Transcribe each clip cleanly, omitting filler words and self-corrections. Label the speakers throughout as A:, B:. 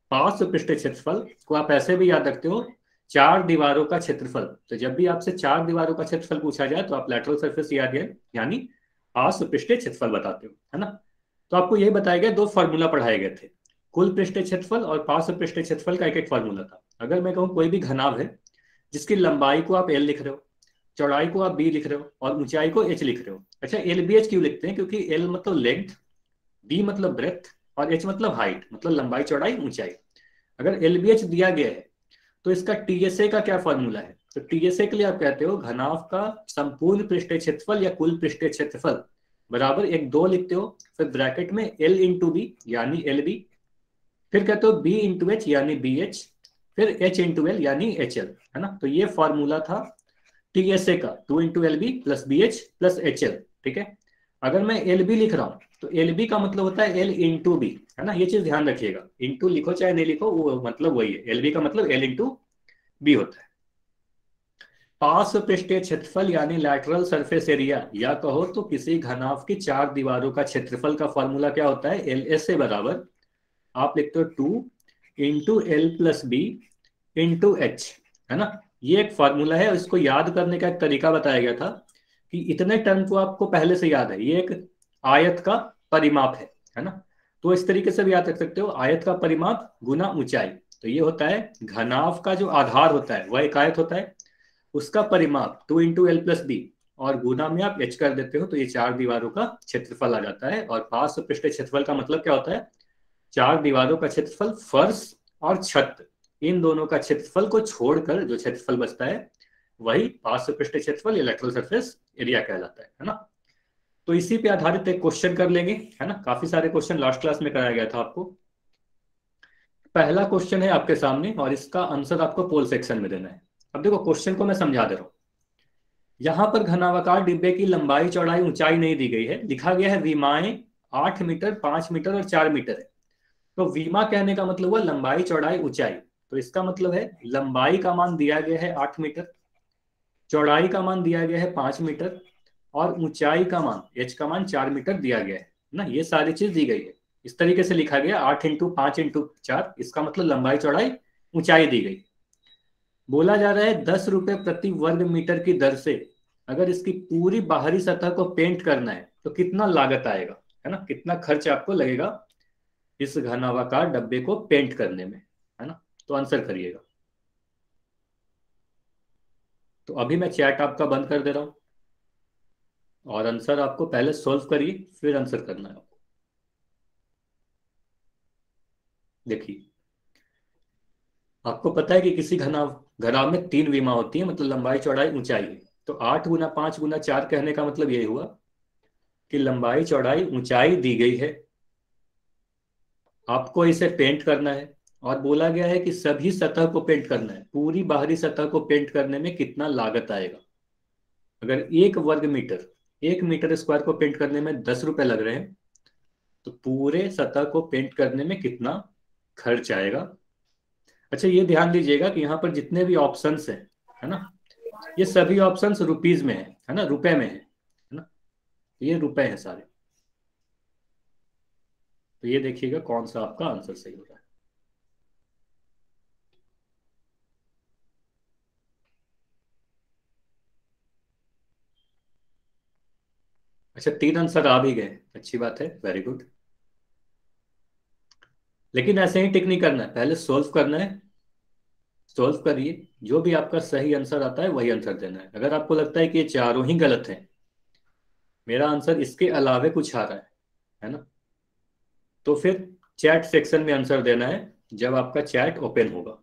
A: पार्श्व पृष्ठीय क्षेत्रफल को आप ऐसे भी याद रखते हो, चार दीवारों का क्षेत्रफल। तो जब भी आपसे चार दीवारों का क्षेत्रफल पूछा जाए तो आप लैटरल सरफेस याद है, यानी पार्श्व पृष्ठीय क्षेत्रफल बताते हो, है ना। तो आपको यही बताया गया, दो फॉर्मूला पढ़ाए गए थे, कुल पृष्ठीय क्षेत्रफल और पार्श्व पृष्ठीय क्षेत्रफल का एक एक फॉर्मूला था। अगर मैं कहूँ कोई भी घनाभ है जिसकी लंबाई को आप एल लिख रहे हो, चौड़ाई को आप बी लिख रहे हो और ऊंचाई को एच लिख रहे हो। अच्छा, एल बी एच क्यों लिखते हैं? क्योंकि एल मतलब लेंथ, बी मतलब ब्रेथ और एच मतलब हाइट, मतलब लंबाई चौड़ाई ऊंचाई। अगर एल बी एच दिया गया है तो इसका टीएसए का क्या फॉर्मूला है? तो टीएसए के लिए आप कहते हो घनाभ का संपूर्ण पृष्ठीय क्षेत्रफल या कुल पृष्ठीय क्षेत्रफल बराबर एक दो लिखते हो, फिर ब्रैकेट में एल इंटू बी यानी एल बी, फिर कहते हो बी इंटू एच यानी बी एच, फिर एच इंटू एल यानी एच एल, है ना। तो ये फॉर्मूला था टीएसए का, two into L B plus B H plus H L, ठीक है। अगर मैं एल बी लिख रहा हूं तो एल बी का मतलब होता है एल इंटू बी, है ना। ये चीज ध्यान रखिएगा, इंटू लिखो चाहे नहीं लिखो वो मतलब वही है, एल बी का मतलब एल इंटू बी होता है। पार्श्व पृष्ठीय क्षेत्रफल यानी लैटरल सरफेस एरिया, या कहो तो किसी घनाभ की चार दीवारों का क्षेत्रफल का फॉर्मूला क्या होता है? एल एस से बराबर आप लिखते हो two into L plus B into H, है ना। ये एक फॉर्मूला है और इसको याद करने का एक तरीका बताया गया था कि इतने टर्म को आपको पहले से याद है, ये एक आयत का परिमाप है ना। तो इस तरीके से भी याद रख सकते हो, आयत का परिमाप गुना ऊंचाई। तो ये होता है घनाभ का जो आधार होता है वह एक आयत होता है, उसका परिमाप two into L plus B और गुना में आप एच कर देते हो तो ये चार दीवारों का क्षेत्रफल आ जाता है। और पार्श्व पृष्ठीय क्षेत्रफल का मतलब क्या होता है? चार दीवारों का क्षेत्रफल, फर्श और छत, इन दोनों का क्षेत्रफल को छोड़कर जो क्षेत्रफल बचता है वही पार्श्व पृष्ठीय क्षेत्रफल या लेटरल सरफेस एरिया कहलाता है ना। तो इसी पे आधारित एक क्वेश्चन कर लेंगे, है ना। काफी सारे क्वेश्चन लास्ट क्लास में कराया गया था आपको। पहला क्वेश्चन है आपके सामने और इसका आंसर आपको पोल सेक्शन में देना है। अब देखो क्वेश्चन को मैं समझा दे रहा हूं। यहां पर घनावाकार डिब्बे की लंबाई चौड़ाई ऊंचाई नहीं दी गई है, लिखा गया है विमाएं 8 मीटर, 5 मीटर और 4 मीटर है। तो विमा कहने का मतलब हुआ लंबाई चौड़ाई ऊंचाई। तो इसका मतलब है लंबाई का मान दिया गया है 8 मीटर, चौड़ाई का मान दिया गया है 5 मीटर और ऊंचाई का मान एच का मान 4 मीटर दिया गया है ना। ये सारी चीज दी गई है, इस तरीके से लिखा गया 8 इंटू 5 इंटू 4, इसका मतलब लंबाई चौड़ाई ऊंचाई दी गई। बोला जा रहा है 10 रुपए प्रति वर्ग मीटर की दर से अगर इसकी पूरी बाहरी सतह को पेंट करना है तो कितना लागत आएगा, है ना, कितना खर्च आपको लगेगा इस घनावाकार डब्बे को पेंट करने में, है ना। तो आंसर करिएगा। तो अभी मैं चैट आपका बंद कर दे रहा हूं और आंसर आपको पहले सोल्व करिए फिर आंसर करना है आपको। देखिए, आपको पता है कि किसी घनाभ घनाभ में तीन विमा होती है, मतलब लंबाई चौड़ाई ऊंचाई है। तो 8 गुना 5 गुना 4 कहने का मतलब यही हुआ कि लंबाई चौड़ाई ऊंचाई दी गई है, आपको इसे पेंट करना है और बोला गया है कि सभी सतह को पेंट करना है, पूरी बाहरी सतह को पेंट करने में कितना लागत आएगा। अगर 1 वर्ग मीटर, 1 मीटर स्क्वायर को पेंट करने में 10 रुपए लग रहे हैं तो पूरे सतह को पेंट करने में कितना खर्च आएगा। अच्छा, ये ध्यान दीजिएगा कि यहाँ पर जितने भी ऑप्शंस हैं, है ना, ये सभी ऑप्शंस रुपीज में है ना, रुपए में है ना। ये रुपए हैं सारे। तो ये देखिएगा कौन सा आपका आंसर सही हो रहा है। अच्छा, तीन आंसर आ भी गए, अच्छी बात है, वेरी गुड। लेकिन ऐसे ही टिक नहीं करना है, पहले सोल्व करना है। सोल्व करिए, जो भी आपका सही आंसर आता है वही आंसर देना है। अगर आपको लगता है कि ये चारों ही गलत हैं, मेरा आंसर इसके अलावे कुछ आ रहा है ना, तो फिर चैट सेक्शन में आंसर देना है जब आपका चैट ओपन होगा।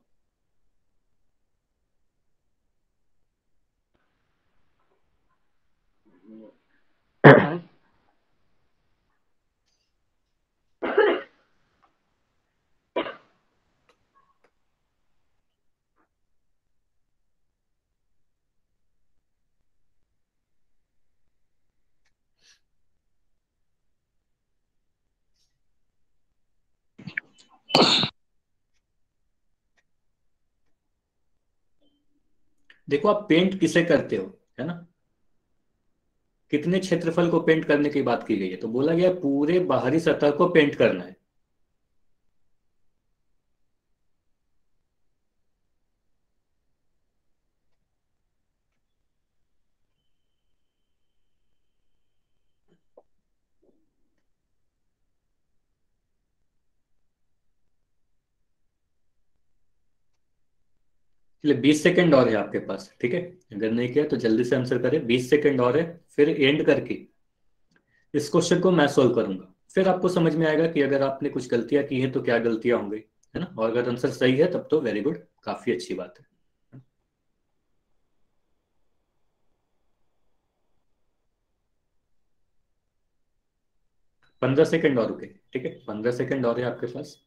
A: देखो, आप पेंट किसे करते हो, है ना, कितने क्षेत्रफल को पेंट करने की बात की गई है, तो बोला गया पूरे बाहरी सतह को पेंट करना है। चलिए 20 सेकंड और है आपके पास, ठीक है। अगर नहीं किया तो जल्दी से आंसर करें, 20 सेकंड और है, फिर एंड करके इस क्वेश्चन को मैं सॉल्व करूंगा। फिर आपको समझ में आएगा कि अगर आपने कुछ गलतियां की हैं तो क्या गलतियां होंगी, है ना। और अगर आंसर सही है तब तो वेरी गुड, काफी अच्छी बात है। 15 सेकंड और रुके, ठीक है, 15 सेकंड और है आपके पास।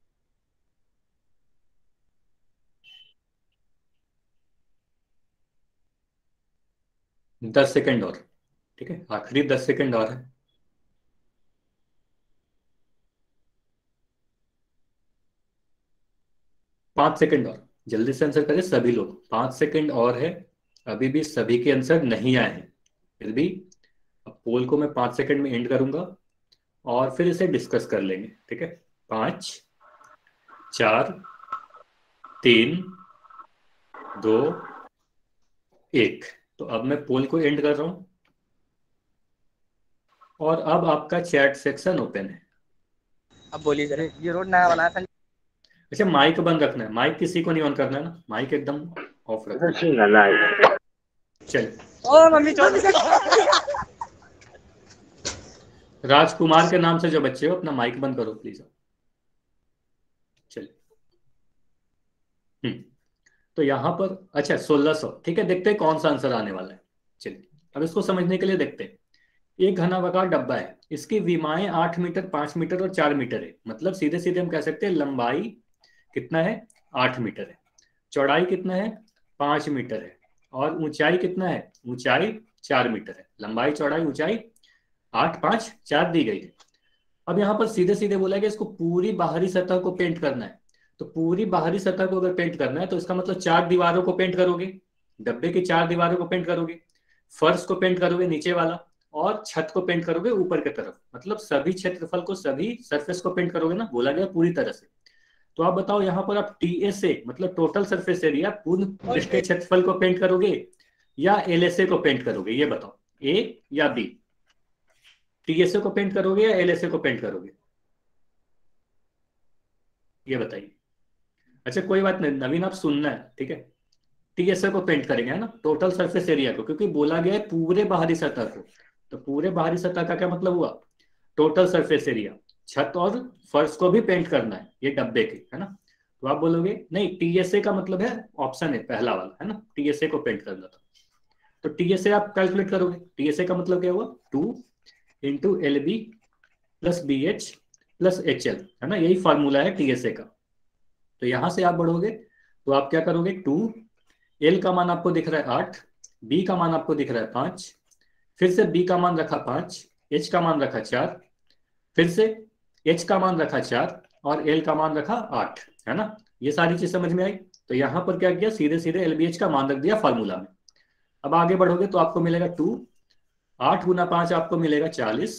A: 10 सेकंड और, ठीक है, आखिरी 10 सेकंड और है। 5 सेकंड और, जल्दी से आंसर करें सभी लोग, 5 सेकंड और है। अभी भी सभी के आंसर नहीं आए हैं, फिर भी अब पोल को मैं 5 सेकंड में एंड करूंगा और फिर इसे डिस्कस कर लेंगे, ठीक है। 5, 4, 3, 2, 1। तो अब मैं पोल को एंड कर रहा हूं और अब आपका चैट सेक्शन ओपन है।
B: अब बोलिए जरा, ये रोड नया बना था।
A: अच्छा, माइक बंद रखना है, माइक किसी को नहीं ऑन करना है ना, माइक एकदम ऑफ रखना है। चलिए,
B: ओ मम्मी चोट।
A: राजकुमार के नाम से जो बच्चे हो अपना माइक बंद करो प्लीज। चलिए, तो यहां पर अच्छा 1600, ठीक है, देखते हैं कौन सा आंसर आने वाला है। चलिए, अब इसको समझने के लिए देखते हैं। एक घनाभागार डब्बा है, इसकी विमाएं 8 मीटर, 5 मीटर और 4 मीटर है। मतलब सीधे सीधे हम कह सकते हैं लंबाई कितना है, 8 मीटर है, चौड़ाई कितना है, 5 मीटर है, और ऊंचाई कितना है, ऊंचाई 4 मीटर है। लंबाई, चौड़ाई, ऊंचाई 8, 5, 4 दी गई है। अब यहाँ पर सीधे सीधे बोला है कि इसको पूरी बाहरी सतह को पेंट करना है। तो पूरी बाहरी सतह को अगर पेंट करना है तो इसका मतलब 4 दीवारों को पेंट करोगे, डब्बे की 4 दीवारों को पेंट करोगे, फर्श को पेंट करोगे नीचे वाला, और छत को पेंट करोगे ऊपर की तरफ। मतलब सभी क्षेत्रफल को, सभी सरफेस को पेंट करोगे ना, बोला गया पूरी तरह से। तो आप बताओ यहाँ पर आप टीएसए मतलब टोटल सरफेस एरिया, पूर्ण पृष्ठीय क्षेत्रफल को पेंट करोगे या एलएसए को पेंट करोगे, ये बताओ, ए या बी। टीएसए को पेंट करोगे या एलएसए को पेंट करोगे, ये बताइए। अच्छा कोई बात नहीं नवीन, आप सुनना है, ठीक है। टीएसए को पेंट करेंगे, है ना, टोटल सरफेस एरिया को, क्योंकि बोला गया है पूरे बाहरी सतह को। तो पूरे बाहरी सतह का क्या मतलब हुआ, टोटल सरफेस एरिया। छत और फर्श को भी पेंट करना है ये डब्बे के, है ना। तो आप बोलोगे नहीं, टीएसए का मतलब है ऑप्शन है पहला वाला, है ना, टीएसए को पेंट करना था। तो टीएसए आप कैलकुलेट करोगे, टीएसए का मतलब क्या हुआ, 2 × LB + BH + HL, है ना, यही फॉर्मूला है टीएसए का। तो यहां से आप बढ़ोगे तो आप क्या करोगे, 2, L का मान आपको दिख रहा है 8, B का मान आपको दिख रहा है 5, फिर से B का मान रखा 5, H का मान रखा 4, फिर से H का मान रखा 4 और L का मान रखा 8, है ना। ये सारी चीज समझ में आई। तो यहां पर क्या किया, सीधे सीधे LBH का मान रख दिया फॉर्मूला में। अब आगे बढ़ोगे तो आपको मिलेगा 2, 8 × 5 आपको मिलेगा 40,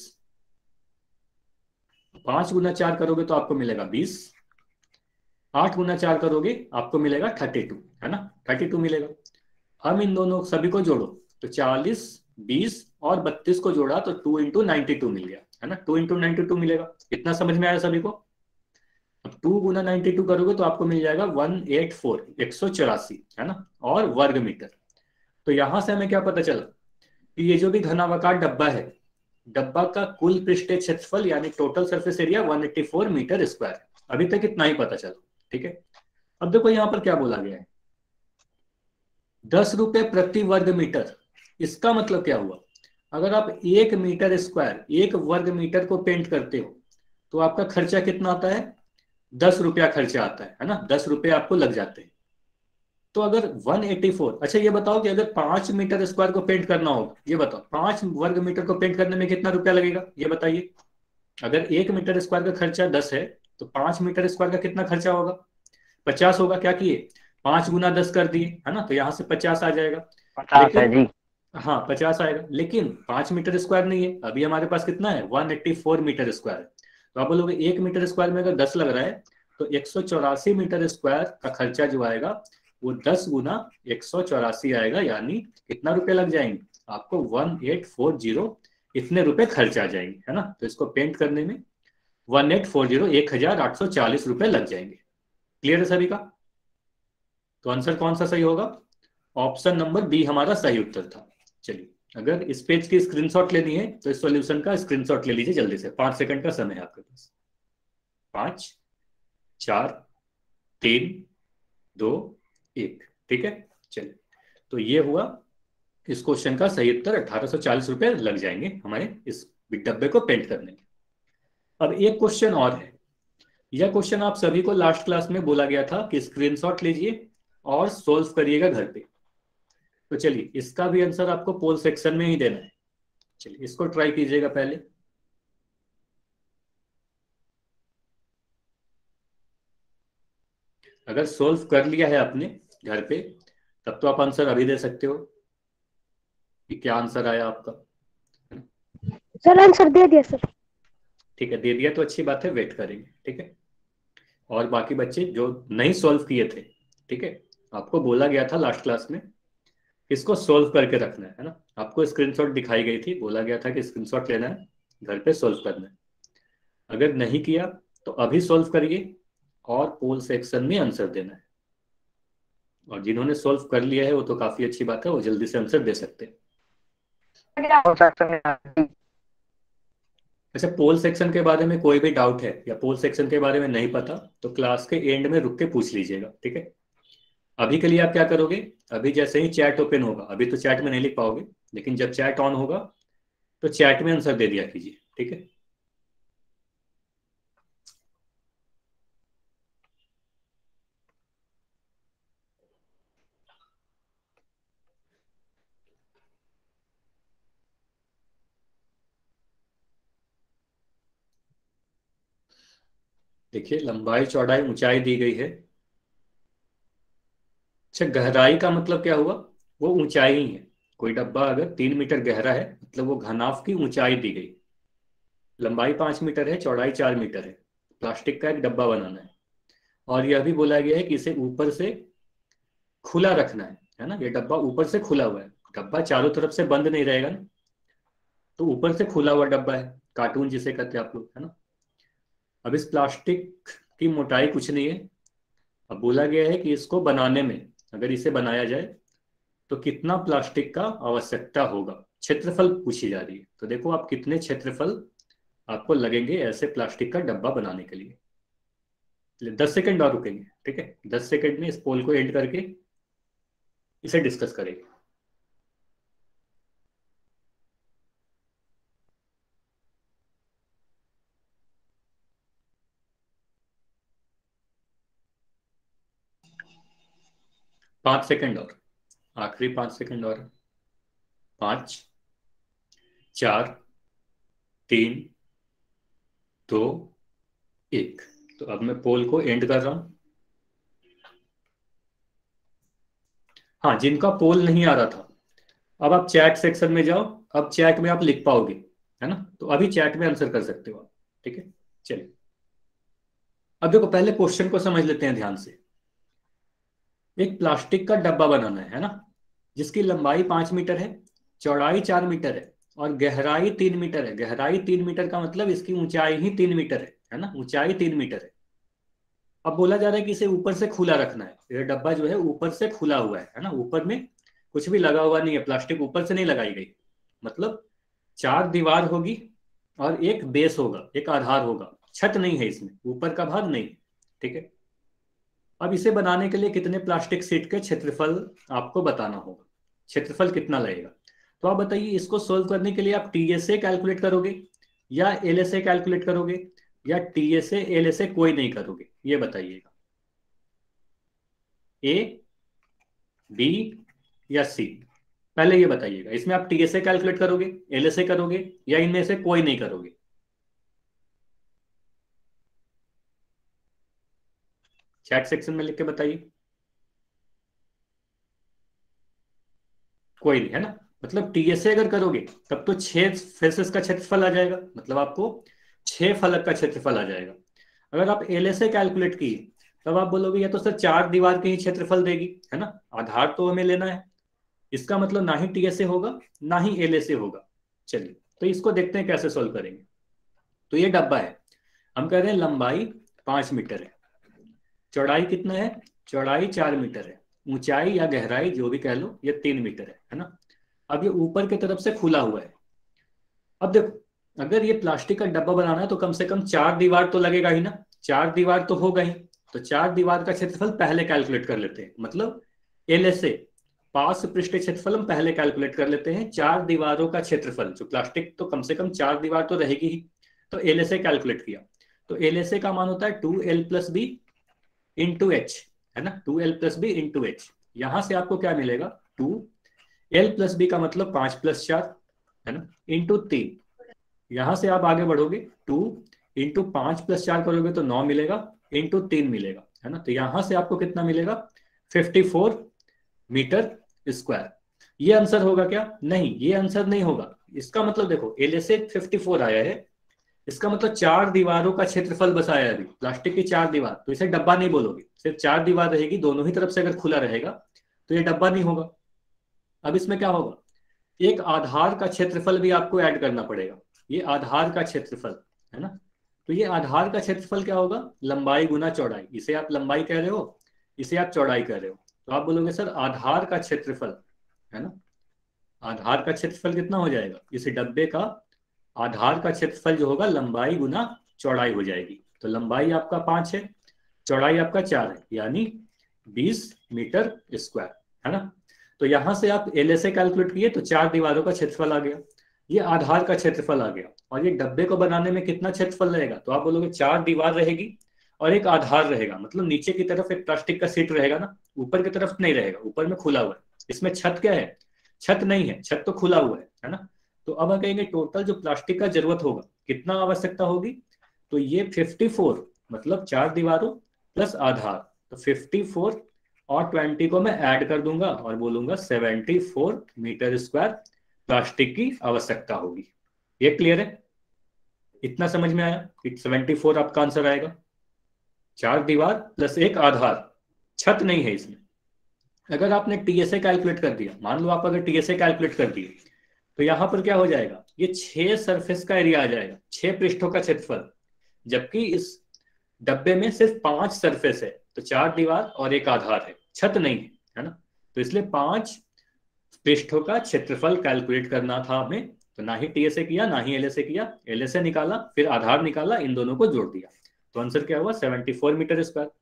A: 5 × 4 करोगे तो आपको मिलेगा 20, 8 × 4 करोगे आपको मिलेगा 32, है ना, 32 मिलेगा। हम इन दोनों सभी को जोड़ो तो 40, 20 और 32 को जोड़ा तो 2 × 92 मिल गया, है ना, 2 × 92 मिलेगा। इतना समझ में आया सभी को। अब 2 × 92 करोगे तो आपको मिल जाएगा 184, 184, है ना, और वर्ग मीटर। तो यहां से हमें क्या पता चला कि ये जो भी घनाभागार डब्बा है, डब्बा का कुल पृष्ठीय क्षेत्रफल यानी total surface area 184 metre square. अभी तक इतना ही पता चला, ठीक है। अब देखो यहां पर क्या बोला गया है, 10 रुपए प्रति वर्ग मीटर। इसका मतलब क्या हुआ, अगर आप 1 मीटर स्क्वायर, 1 वर्ग मीटर को पेंट करते हो तो आपका खर्चा कितना आता है, 10 रुपया खर्चा आता है ना, 10 रुपये आपको लग जाते हैं। तो अगर 184, अच्छा ये बताओ कि अगर 5 मीटर स्क्वायर को पेंट करना होगा, ये बताओ 5 वर्ग मीटर को पेंट करने में कितना रुपया लगेगा, ये बताइए। अगर 1 मीटर स्क्वायर का खर्चा 10 है तो 5 मीटर स्क्वायर का कितना खर्चा होगा, 50 होगा। क्या किए, 5 × 10 कर दिए, है ना, तो यहां से 50 आ जाएगा।
B: 50 है
A: लेकिन
B: जी।
A: हाँ 50 आएगा, लेकिन 5 मीटर स्क्वायर नहीं है, अभी हमारे पास कितना है, 184 मीटर स्क्वायर है। तो आप बोलोगे 1 मीटर स्क्वायर में अगर 10 लग रहा है तो 184 मीटर स्क्वायर का खर्चा जो आएगा वो 10 × 184 आएगा, यानी कितना रुपए लग जाएंगे आपको, 1840 इतने रुपए खर्च आ जाएंगे, है ना। तो इसको पेंट करने में 1840, 1840 रुपए लग जाएंगे। क्लियर है सभी का। तो आंसर कौन सा सही होगा? ऑप्शन नंबर बी हमारा सही उत्तर था। चलिए, अगर इस पेज की स्क्रीनशॉट लेनी है तो इस सॉल्यूशन का स्क्रीनशॉट ले लीजिए जल्दी से, 5 सेकंड का समय है आपके पास। 5, 4, 3, 2, 1। ठीक है, चलिए, तो ये हुआ इस क्वेश्चन का सही उत्तर। 1840 रुपए लग जाएंगे हमारे इस डब्बे को पेंट करने में। अब एक क्वेश्चन और है। यह क्वेश्चन आप सभी को लास्ट क्लास में बोला गया था कि स्क्रीनशॉट लीजिए और सोल्व करिएगा घर पे। तो चलिए, इसका भी आंसर आपको पोल सेक्शन में ही देना है। चलिए, इसको ट्राई कीजिएगा पहले। अगर सोल्व कर लिया है आपने घर पे, तब तो आप आंसर अभी दे सकते हो कि क्या आंसर आया आपका।
C: सर आंसर दे दिया सर।
A: ठीक है, दे दिया तो अच्छी बात है, वेट करेंगे। ठीक है, और बाकी बच्चे जो नहीं सॉल्व किए थे, ठीक है, आपको बोला गया था लास्ट क्लास में इसको सॉल्व करके रखना है ना। आपको स्क्रीनशॉट दिखाई गई थी, बोला गया था कि स्क्रीनशॉट लेना है, घर पे सॉल्व करना है। अगर नहीं किया तो अभी सॉल्व करिए और पोल सेक्शन में आंसर देना है। और जिन्होंने सॉल्व कर लिया है वो तो काफी अच्छी बात है, वो जल्दी से आंसर दे सकते हैं। अच्छा, पोल सेक्शन के बारे में कोई भी डाउट है या पोल सेक्शन के बारे में नहीं पता तो क्लास के एंड में रुक के पूछ लीजिएगा। ठीक है, अभी के लिए आप क्या करोगे, अभी जैसे ही चैट ओपन होगा, अभी तो चैट में नहीं लिख पाओगे, लेकिन जब चैट ऑन होगा तो चैट में आंसर दे दिया कीजिए। ठीक है, देखिए, लंबाई चौड़ाई ऊंचाई दी गई है। अच्छा, गहराई का मतलब क्या हुआ? वो ऊंचाई ही है। कोई डब्बा अगर 3 मीटर गहरा है मतलब वो घनाभ की ऊंचाई दी गई। लंबाई 5 मीटर है, चौड़ाई 4 मीटर है, प्लास्टिक का एक डब्बा बनाना है। और यह भी बोला गया है कि इसे ऊपर से खुला रखना है ना। ये डब्बा ऊपर से खुला हुआ है, डब्बा चारों तरफ से बंद नहीं रहेगा ना, तो ऊपर से खुला हुआ डब्बा है, कार्टून जिसे कहते हैं आप लोग, है ना। अब इस प्लास्टिक की मोटाई कुछ नहीं है। अब बोला गया है कि इसको बनाने में, अगर इसे बनाया जाए तो कितना प्लास्टिक का आवश्यकता होगा। क्षेत्रफल पूछी जा रही है, तो देखो आप कितने क्षेत्रफल आपको लगेंगे ऐसे प्लास्टिक का डब्बा बनाने के लिए। 10 सेकंड और रुकेंगे। ठीक है, 10 सेकंड में इस पोल को एंड करके इसे डिस्कस करेंगे। पांच सेकंड और, आखिरी 5 सेकंड और। 5, 4, 3, 2, 1। तो अब मैं पोल को एंड कर रहा हूं। हाँ, जिनका पोल नहीं आ रहा था, अब आप चैट सेक्शन में जाओ। अब चैट में आप लिख पाओगे, है ना, तो अभी चैट में आंसर कर सकते हो आप। ठीक है, चलिए, अब देखो पहले क्वेश्चन को समझ लेते हैं ध्यान से। एक प्लास्टिक का डब्बा बनाना है ना, जिसकी लंबाई 5 मीटर है, चौड़ाई 4 मीटर है और गहराई 3 मीटर है। गहराई 3 मीटर का मतलब इसकी ऊंचाई ही 3 मीटर है ना, ऊंचाई 3 मीटर है। अब बोला जा रहा है कि इसे ऊपर से खुला रखना है। ये डब्बा जो है ऊपर से खुला हुआ है ना, ऊपर में कुछ भी लगा हुआ नहीं है, प्लास्टिक ऊपर से नहीं लगाई गई। मतलब 4 दीवार होगी और एक बेस होगा, एक आधार होगा, छत नहीं है इसमें, ऊपर का भाग नहीं। ठीक है, अब इसे बनाने के लिए कितने प्लास्टिक शीट के क्षेत्रफल आपको बताना होगा। क्षेत्रफल कितना लगेगा, तो आप बताइए। इसको सोल्व करने के लिए आप टीएसए कैलकुलेट करोगे या एलएसए कैलकुलेट करोगे या टीएसए एलएसए कोई नहीं करोगे, ये बताइएगा। ए, बी या सी, पहले ये बताइएगा। इसमें आप टीएसए कैलकुलेट करोगे, एलएसए करोगे या इनमें से कोई नहीं करोगे? चैट सेक्शन में लिख के बताइए। कोई नहीं, है ना। मतलब टीएसए अगर करोगे तब तो 6 फेसेस का क्षेत्रफल आ जाएगा, मतलब आपको 6 फलक का क्षेत्रफल आ जाएगा। अगर आप एलएसए कैलकुलेट किए तब आप बोलोगे या तो सर 4 दीवार के ही क्षेत्रफल देगी, है ना, आधार तो हमें लेना है। इसका मतलब ना ही टीएसए होगा ना ही एलएसए होगा। चलिए, तो इसको देखते हैं कैसे सोल्व करेंगे। तो ये डब्बा है, हम कह रहे हैं लंबाई 5 मीटर है, चौड़ाई कितना है, चौड़ाई 4 मीटर है ऊंचाई या गहराई जो भी कह लो ये 3 मीटर है ना। अब ये ऊपर की तरफ से खुला हुआ है। अब देखो अगर ये प्लास्टिक का डब्बा बनाना है तो कम से कम 4 दीवार तो लगेगा ही ना, 4 दीवार तो होगा ही। तो 4 दीवार का क्षेत्रफल पहले कैलकुलेट कर लेते हैं, मतलब LSA पार्श्व पृष्ठीय क्षेत्रफल हम पहले कैलकुलेट कर लेते हैं। 4 दीवारों का क्षेत्रफल, जो प्लास्टिक तो कम से कम 4 दीवार तो रहेगी ही, तो LSA कैलकुलेट किया। तो LSA का मान होता है 2L + B × H, है ना, 2L + B × H। यहां से आपको क्या मिलेगा, 2L + B का मतलब 5 + 4 है ना, × 3। यहां से आप आगे बढ़ोगे 2 × 5 + 4 करोगे तो 9 मिलेगा, × 3 मिलेगा, है ना। तो यहां से आपको कितना मिलेगा, 54 मीटर स्क्वायर। ये आंसर होगा क्या, नहीं ये आंसर नहीं होगा। इसका मतलब देखो LSA 54 आया है, इसका मतलब 4 दीवारों का क्षेत्रफल बसाया है अभी, प्लास्टिक की 4 दीवार, तो इसे डब्बा नहीं बोलोगे, सिर्फ 4 दीवार रहेगी, दोनों ही तरफ से अगर खुला रहेगा तो ये डब्बा नहीं होगा। अब इसमें क्या होगा, एक आधार का क्षेत्रफल भी आपको ऐड करना पड़ेगा। ये आधार का क्षेत्रफल है ना, तो ये आधार का क्षेत्रफल क्या होगा, लंबाई गुना चौड़ाई। इसे आप लंबाई कह रहे हो, इसे आप चौड़ाई कह रहे हो, तो आप बोलोगे सर आधार का क्षेत्रफल, है ना, आधार का क्षेत्रफल कितना हो जाएगा, इस डब्बे का आधार का क्षेत्रफल जो होगा लंबाई गुना चौड़ाई हो जाएगी। तो लंबाई आपका 5 है, चौड़ाई आपका 4 है, यानी 20 मीटर स्क्वायर, है ना। तो यहां से आप LSA कैलकुलेट किए तो 4 दीवारों का क्षेत्रफल आ गया, ये आधार का क्षेत्रफल आ गया। और ये डब्बे को बनाने में कितना क्षेत्रफल रहेगा, तो आप बोलोगे 4 दीवार रहेगी और एक आधार रहेगा, मतलब नीचे की तरफ एक प्लास्टिक का सीट रहेगा ना, ऊपर की तरफ नहीं रहेगा, ऊपर में खुला हुआ है। इसमें छत क्या है, छत नहीं है, छत तो खुला हुआ है ना। तो अब हम कहेंगे टोटल जो प्लास्टिक का जरूरत होगा कितना आवश्यकता होगी, तो ये 54 मतलब 4 दीवारों प्लस आधार, तो 54 और 20 को मैं ऐड कर दूंगा और बोलूंगा 74 मीटर स्क्वायर प्लास्टिक की आवश्यकता होगी। ये क्लियर है, इतना समझ में आया कि 74 आपका आंसर आएगा, 4 दीवार प्लस एक आधार, छत नहीं है इसमें। अगर आपने TSA कैलकुलेट कर दिया, मान लो आप अगर TSA कैलकुलेट कर दिए, तो यहां पर क्या हो जाएगा, ये 6 सरफेस का एरिया आ जाएगा, 6 पृष्ठों का क्षेत्रफल, जबकि इस डब्बे में सिर्फ 5 सरफेस है, तो 4 दीवार और एक आधार है, छत नहीं है ना। तो इसलिए 5 पृष्ठों का क्षेत्रफल कैलकुलेट करना था हमें, तो ना ही TSA किया ना ही LSA किया, LSA निकाला फिर आधार निकाला, इन दोनों को जोड़ दिया, तो आंसर क्या हुआ 74 मीटर स्क्वायर।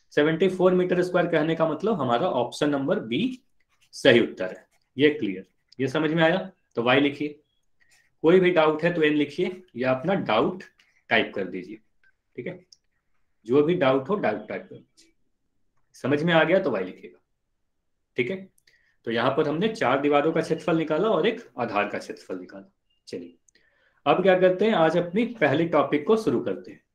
A: 74 मीटर स्क्वायर कहने का मतलब हमारा ऑप्शन नंबर B सही उत्तर है। ये क्लियर, ये समझ में आया, तो Y लिखिए। कोई भी डाउट है तो N लिखिए या अपना डाउट टाइप कर दीजिए, ठीक है, जो भी डाउट हो डाउट टाइप कर दीजिए। समझ में आ गया तो Y लिखिएगा, ठीक है। तो यहां पर हमने 4 दीवारों का क्षेत्रफल निकाला और एक आधार का क्षेत्रफल निकाला। चलिए अब क्या करते हैं, आज अपनी पहली टॉपिक को शुरू करते हैं।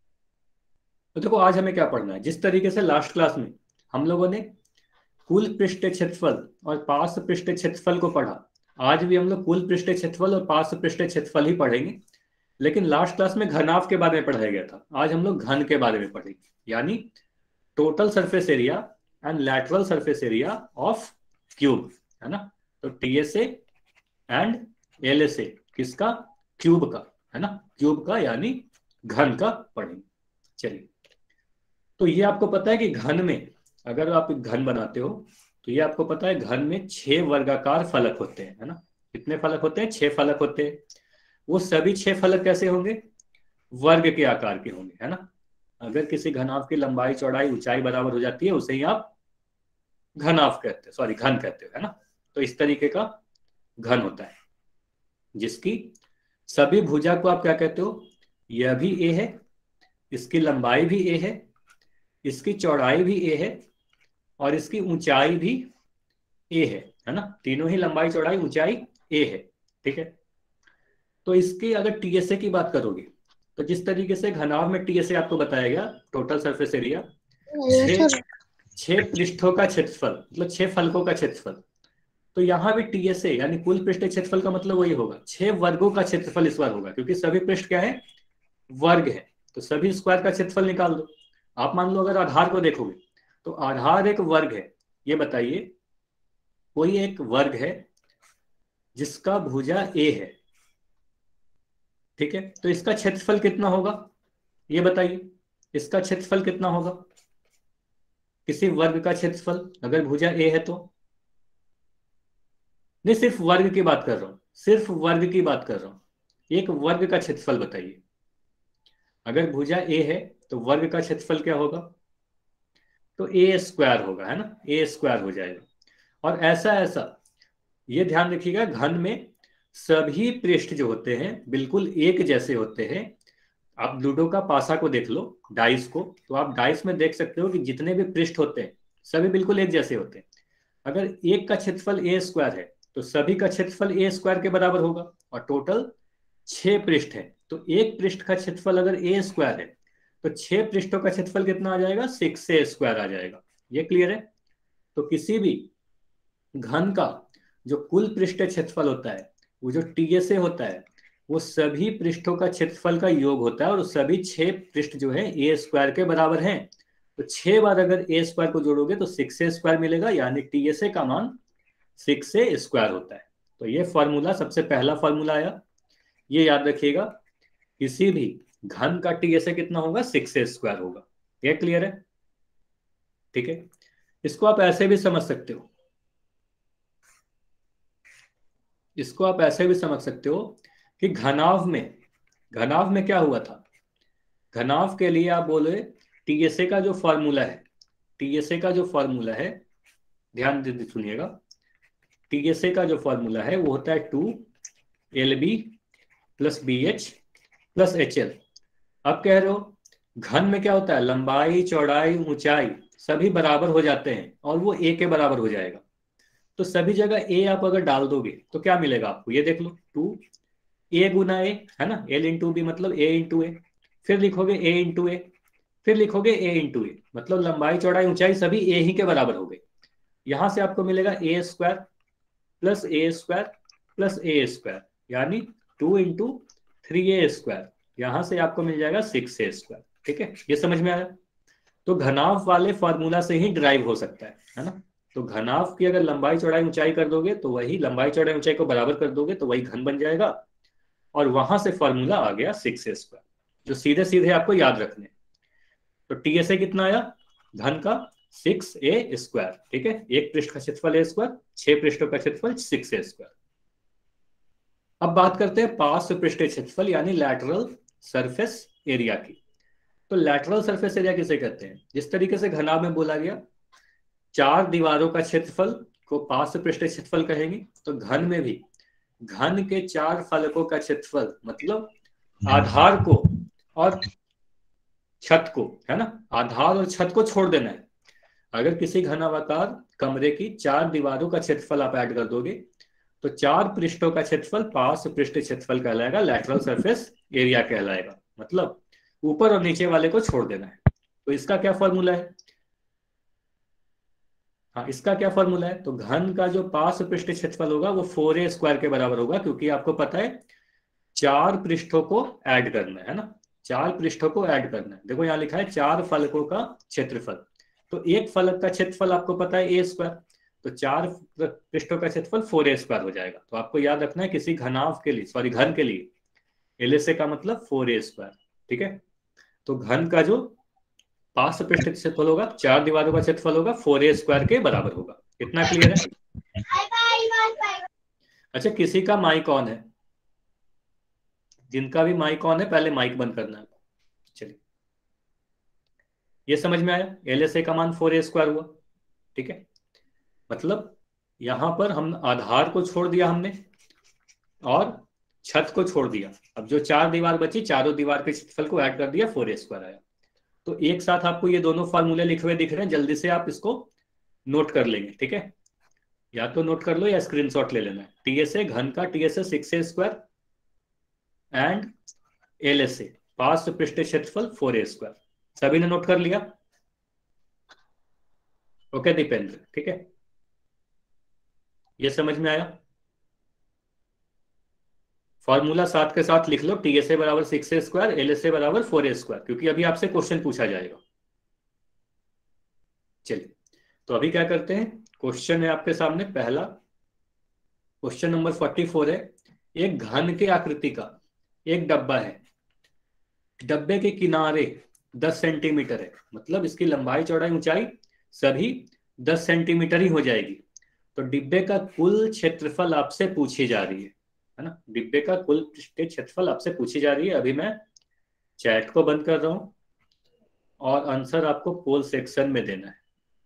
A: तो देखो आज हमें क्या पढ़ना है, जिस तरीके से लास्ट क्लास में हम लोगों ने कुल पृष्ठीय क्षेत्रफल और पार्श्व पृष्ठीय क्षेत्रफल को पढ़ा, आज भी हम लोग कुल पृष्ठीय क्षेत्रफल और पार्श्व पृष्ठीय क्षेत्रफल ही पढ़ेंगे। लेकिन लास्ट क्लास में घनाभ के बारे में पढ़ाया गया था, आज हम लोग घन के बारे में पढ़ेंगे, यानी total surface area and lateral surface area of cube, है ना। तो TSA एंड LSA किसका, क्यूब का, है ना, क्यूब का यानी घन का पढ़ेंगे। चलिए तो ये आपको पता है कि घन में अगर आप एक घन बनाते हो तो ये आपको पता है घन में 6 वर्गाकार फलक होते हैं, है ना। कितने फलक होते हैं, 6 फलक होते हैं। वो सभी 6 फलक कैसे होंगे, वर्ग के आकार के होंगे, है ना। अगर किसी घनाभ की लंबाई चौड़ाई ऊंचाई बराबर हो जाती है उसे ही आप घनाभ कहते हैं, सॉरी घन कहते हो, है ना। तो इस तरीके का घन होता है जिसकी सभी भुजा को आप क्या कहते हो, यह भी A है, इसकी लंबाई भी A है, इसकी चौड़ाई भी A है और इसकी ऊंचाई भी A है ना। तीनों ही लंबाई चौड़ाई ऊंचाई A है, ठीक है। तो इसकी अगर TSA की बात करोगे तो जिस तरीके से घनाभ में TSA आपको बताया गया, टोटल सरफेस एरिया, 6 पृष्ठों का क्षेत्रफल मतलब 6 फलकों का क्षेत्रफल, तो यहां भी TSA यानी कुल पृष्ठीय क्षेत्रफल का मतलब वही होगा, 6 वर्गों का क्षेत्रफल इस बार होगा, क्योंकि सभी पृष्ठ क्या है, वर्ग है, तो सभी स्क्वायर का क्षेत्रफल निकाल दो। आप मान लो अगर आधार को देखोगे तो आधार एक वर्ग है, ये बताइए कोई एक वर्ग है जिसका भुजा A है, ठीक है, तो इसका क्षेत्रफल कितना होगा, ये बताइए, इसका क्षेत्रफल कितना होगा, किसी वर्ग का क्षेत्रफल अगर भुजा ए है तो, नहीं सिर्फ वर्ग की बात कर रहा हूं, सिर्फ वर्ग की बात कर रहा हूं, एक वर्ग का क्षेत्रफल बताइए। अगर भुजा ए है तो वर्ग का क्षेत्रफल क्या होगा, तो ए स्क्वायर होगा, है ना, ए स्क्वायर हो जाएगा। और ऐसा ऐसा ये ध्यान रखिएगा, घन में सभी पृष्ठ जो होते हैं बिल्कुल एक जैसे होते हैं। आप लूडो का पासा को देख लो, डाइस को, तो आप डाइस में देख सकते हो कि जितने भी पृष्ठ होते हैं सभी बिल्कुल एक जैसे होते हैं। अगर एक का क्षेत्रफल ए स्क्वायर है तो सभी का क्षेत्रफल ए स्क्वायर के बराबर होगा, और टोटल 6 पृष्ठ है तो एक पृष्ठ का क्षेत्रफल अगर ए स्क्वायर है तो 6 पृष्ठों का क्षेत्रफल कितना आ जाएगा, 6a स्क्वायर आ जाएगा। ये क्लियर है। तो किसी भी घन का जो कुल पृष्ठ क्षेत्रफल होता है, वो जो टीएसए होता है, वो सभी पृष्ठों का क्षेत्रफल का योग होता है, और सभी 6 पृष्ठ जो है ए स्क्वायर के बराबर हैं। तो 6 बार अगर ए स्क्वायर को जोड़ोगे तो 6a स्क्वायर मिलेगा, यानी टीएसए का मान 6a स्क्वायर होता है। तो ये फॉर्मूला सबसे पहला फॉर्मूला आया, ये याद रखिएगा। किसी भी घन का टीएसए कितना होगा, 6a स्क्वायर होगा। ये क्लियर है, ठीक है। इसको आप ऐसे भी समझ सकते हो, इसको आप ऐसे भी समझ सकते हो कि घनाभ में क्या हुआ था, घनाभ के लिए आप बोले टीएसए का जो फॉर्मूला है, टीएसए का जो फॉर्मूला है, ध्यान दे सुनिएगा, टीएसए का जो फॉर्मूला है वो होता है 2LB plus BH plus HL। अब कह रहे हो घन में क्या होता है, लंबाई चौड़ाई ऊंचाई सभी बराबर हो जाते हैं और वो ए के बराबर हो जाएगा। तो सभी जगह ए आप अगर डाल दोगे तो क्या मिलेगा आपको, ये देख लो, 2a गुना ए, है ना, L इंटू बी मतलब a इंटू ए, फिर लिखोगे a इंटू ए, फिर लिखोगे a इंटू ए, मतलब लंबाई चौड़ाई ऊंचाई सभी ए ही के बराबर हो गए। यहां से आपको मिलेगा a square plus a square plus a square, यानी 2 इंटू 3a स्क्वायर, यहां से आपको मिल जाएगा 6a स्क्वायर। ठीक है, ये समझ में आया। तो घनाभ वाले फॉर्मूला से ही ड्राइव हो सकता है ना। तो घनाभ की अगर लंबाई चौड़ाई ऊंचाई कर दोगे तो वही लंबाई चौड़ाई ऊंचाई को बराबर कर दोगे तो वही घन बन जाएगा, और वहां से फॉर्मूला आ गया 6a स्क्वायर, जो सीधे सीधे आपको याद रखने। तो टीएसए कितना आया घन का, 6a स्क्वायर। ठीक है, एक पृष्ठ का क्षेत्रफल a स्क्वायर, 6 पृष्ठों का क्षेत्रफल 6a स्क्वायर। अब बात करते हैं पार्श्व पृष्ठीय क्षेत्रफल यानी लैटरल सरफेस एरिया की। तो लैटरल सरफेस एरिया किसे कहते हैं, जिस तरीके से घनाभ में बोला गया 4 दीवारों का क्षेत्रफल को पार्श्व पृष्ठीय क्षेत्रफल कहेंगे, तो घन में भी घन के 4 फलकों का क्षेत्रफल, मतलब आधार को और छत को, है ना, आधार और छत को छोड़ देना है। अगर किसी घनाभाकार कमरे की 4 दीवारों का क्षेत्रफल आप ऐड कर दोगे तो 4 पृष्ठों का क्षेत्रफल पार्श्व पृष्ठीय क्षेत्रफल कहलाएगा, लैटरल सरफेस एरिया कहलाएगा, मतलब ऊपर और नीचे वाले को छोड़ देना है। तो इसका क्या फॉर्मूला है, हाँ इसका क्या फॉर्मूला है, तो घन का जो पार्श्व पृष्ठीय क्षेत्रफल होगा वो 4a स्क्वायर के बराबर होगा, क्योंकि आपको पता है 4 पृष्ठों को ऐड करना है ना, 4 पृष्ठों को ऐड करना है। देखो यहाँ लिखा है 4 फलकों का क्षेत्रफल, तो एक फलक का क्षेत्रफल आपको पता है a स्क्वायर, तो 4 पृष्ठों का क्षेत्रफल 4a स्क्वायर हो जाएगा। तो आपको याद रखना है किसी घनाभ के लिए, सॉरी घन के लिए LSA का मतलब 4a स्क्वायर। ठीक है, तो घन का जो पार्श्व पृष्ठ क्षेत्रफल होगा 4 दीवारों का क्षेत्रफल होगा 4a स्क्वायर के बराबर होगा। इतना क्लियर है। अच्छा, किसी का माइक ऑन है, जिनका भी माइक ऑन है पहले माइक बंद करना है। चलिए, ये समझ में आया, LSA का मान 4a स्क्वायर हुआ। ठीक है, मतलब यहां पर हम आधार को छोड़ दिया हमने और छत को छोड़ दिया, अब जो 4 दीवार बची चारों दीवार के क्षेत्रफल को ऐड कर दिया, 4a स्क्वायर आया। तो एक साथ आपको ये दोनों फॉर्मूले लिखे हुए दिख रहे हैं, जल्दी से आप इसको नोट कर लेंगे। ठीक है, या तो नोट कर लो या स्क्रीनशॉट ले लेना है। टीएसए घन का TSA 6a square and LSA पार्श्व पृष्ठीय क्षेत्रफल 4a स्क्वायर। सभी ने नोट कर लिया? ओके दीपेंद्र, ठीक है, ये समझ में आया। फॉर्मूला साथ के साथ लिख लो, टीएसए बराबर 6a स्क्वायर, LSA बराबर 4a स्क्वायर, क्योंकि अभी आपसे क्वेश्चन पूछा जाएगा। चलिए, तो अभी क्या करते हैं, क्वेश्चन है आपके सामने पहला, क्वेश्चन नंबर 44 है। एक घन के आकृति का एक डब्बा है, डब्बे के किनारे 10 सेंटीमीटर है, मतलब इसकी लंबाई चौड़ाई ऊंचाई सभी 10 सेंटीमीटर ही हो जाएगी। तो डिब्बे का कुल क्षेत्रफल आपसे पूछी जा रही है ना, डिब्बे का कुल पृष्ठीय क्षेत्रफल आपसे पूछी जा रही है। अभी मैं चैट को बंद कर रहा हूं और आंसर आपको पोल सेक्शन में देना है।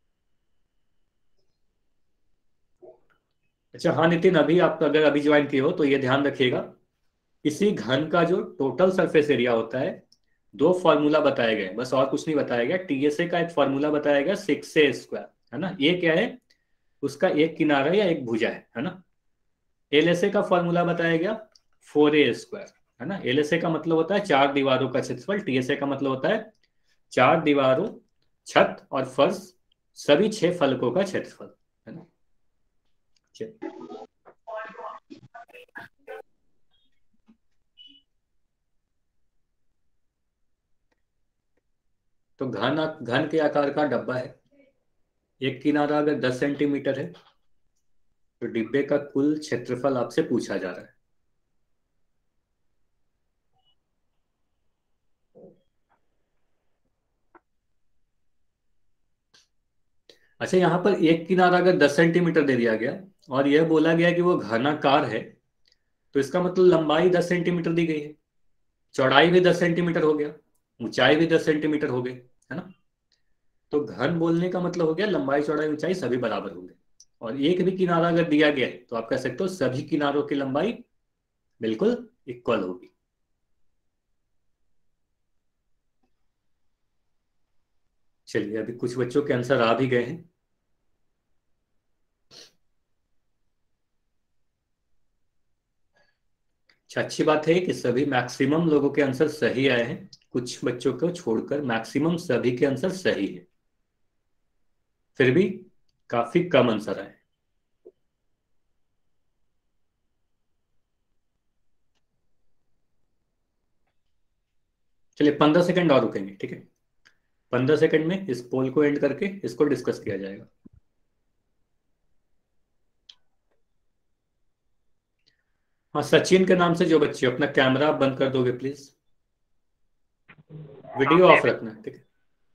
A: अच्छा हाँ नितिन, अभी आप अगर अभी ज्वाइन किए हो तो ये ध्यान रखिएगा, किसी घन का जो टोटल सरफेस एरिया होता है, दो फॉर्मूला बताए गए, बस और कुछ नहीं बताया गया। टीएसए का एक फॉर्मूला बताया गया 6a स्क्वायर, है ना, ये क्या है, उसका एक किनारा या एक भुजा है ना। एलएसए का फॉर्मूला बताया गया 4a स्क्वायर, है ना। एलएसए का मतलब होता है चार दीवारों का क्षेत्रफल, टीएसए का मतलब होता है चार दीवारों, छत और फर्श, सभी 6 फलकों का क्षेत्रफल, है ना। तो घन घन के आकार का डब्बा है, एक किनारा अगर 10 सेंटीमीटर है तो डिब्बे का कुल क्षेत्रफल आपसे पूछा जा रहा है। अच्छा यहाँ पर एक किनारा अगर 10 सेंटीमीटर दे दिया गया और यह बोला गया कि वो घनाकार है, तो इसका मतलब लंबाई 10 सेंटीमीटर दी गई है, चौड़ाई भी 10 सेंटीमीटर हो गया, ऊंचाई भी 10 सेंटीमीटर हो गई, है ना। तो घन बोलने का मतलब हो गया लंबाई चौड़ाई ऊंचाई सभी बराबर होंगे। और एक भी किनारा अगर दिया गया है तो आप कह सकते हो सभी किनारों की लंबाई बिल्कुल इक्वल होगी। चलिए अभी कुछ बच्चों के आंसर आ भी गए हैं। अच्छा अच्छी बात है कि सभी मैक्सिमम लोगों के आंसर सही आए हैं, कुछ बच्चों को छोड़कर मैक्सिमम सभी के आंसर सही है, फिर भी काफी कम आंसर आए। चलिए 15 सेकंड और रुकेंगे, ठीक है। 15 सेकंड में इस पोल को एंड करके इसको डिस्कस किया जाएगा। हाँ सचिन के नाम से जो बच्चे, अपना कैमरा बंद कर दोगे प्लीज, वीडियो ऑफ रखना है, ठीक है।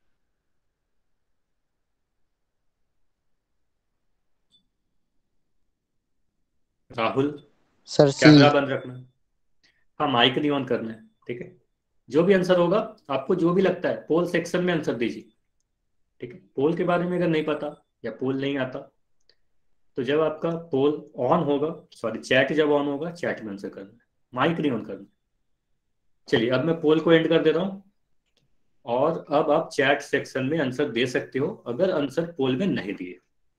A: राहुल
B: सर सी।
A: कैमरा बंद रखना है, हाँ माइक नहीं ऑन करना है, ठीक है। जो भी आंसर होगा, आपको जो भी लगता है पोल सेक्शन में आंसर दीजिए, ठीक है। पोल के बारे में अगर नहीं पता या पोल नहीं आता तो जब आपका पोल ऑन होगा, सॉरी चैट जब ऑन होगा चैट में आंसर करना है, माइक नहीं ऑन करना। चलिए अब मैं पोल को एंड कर दे रहा हूँ और अब आप चैट सेक्शन में आंसर दे सकते हो अगर आंसर पोल में नहीं दिए।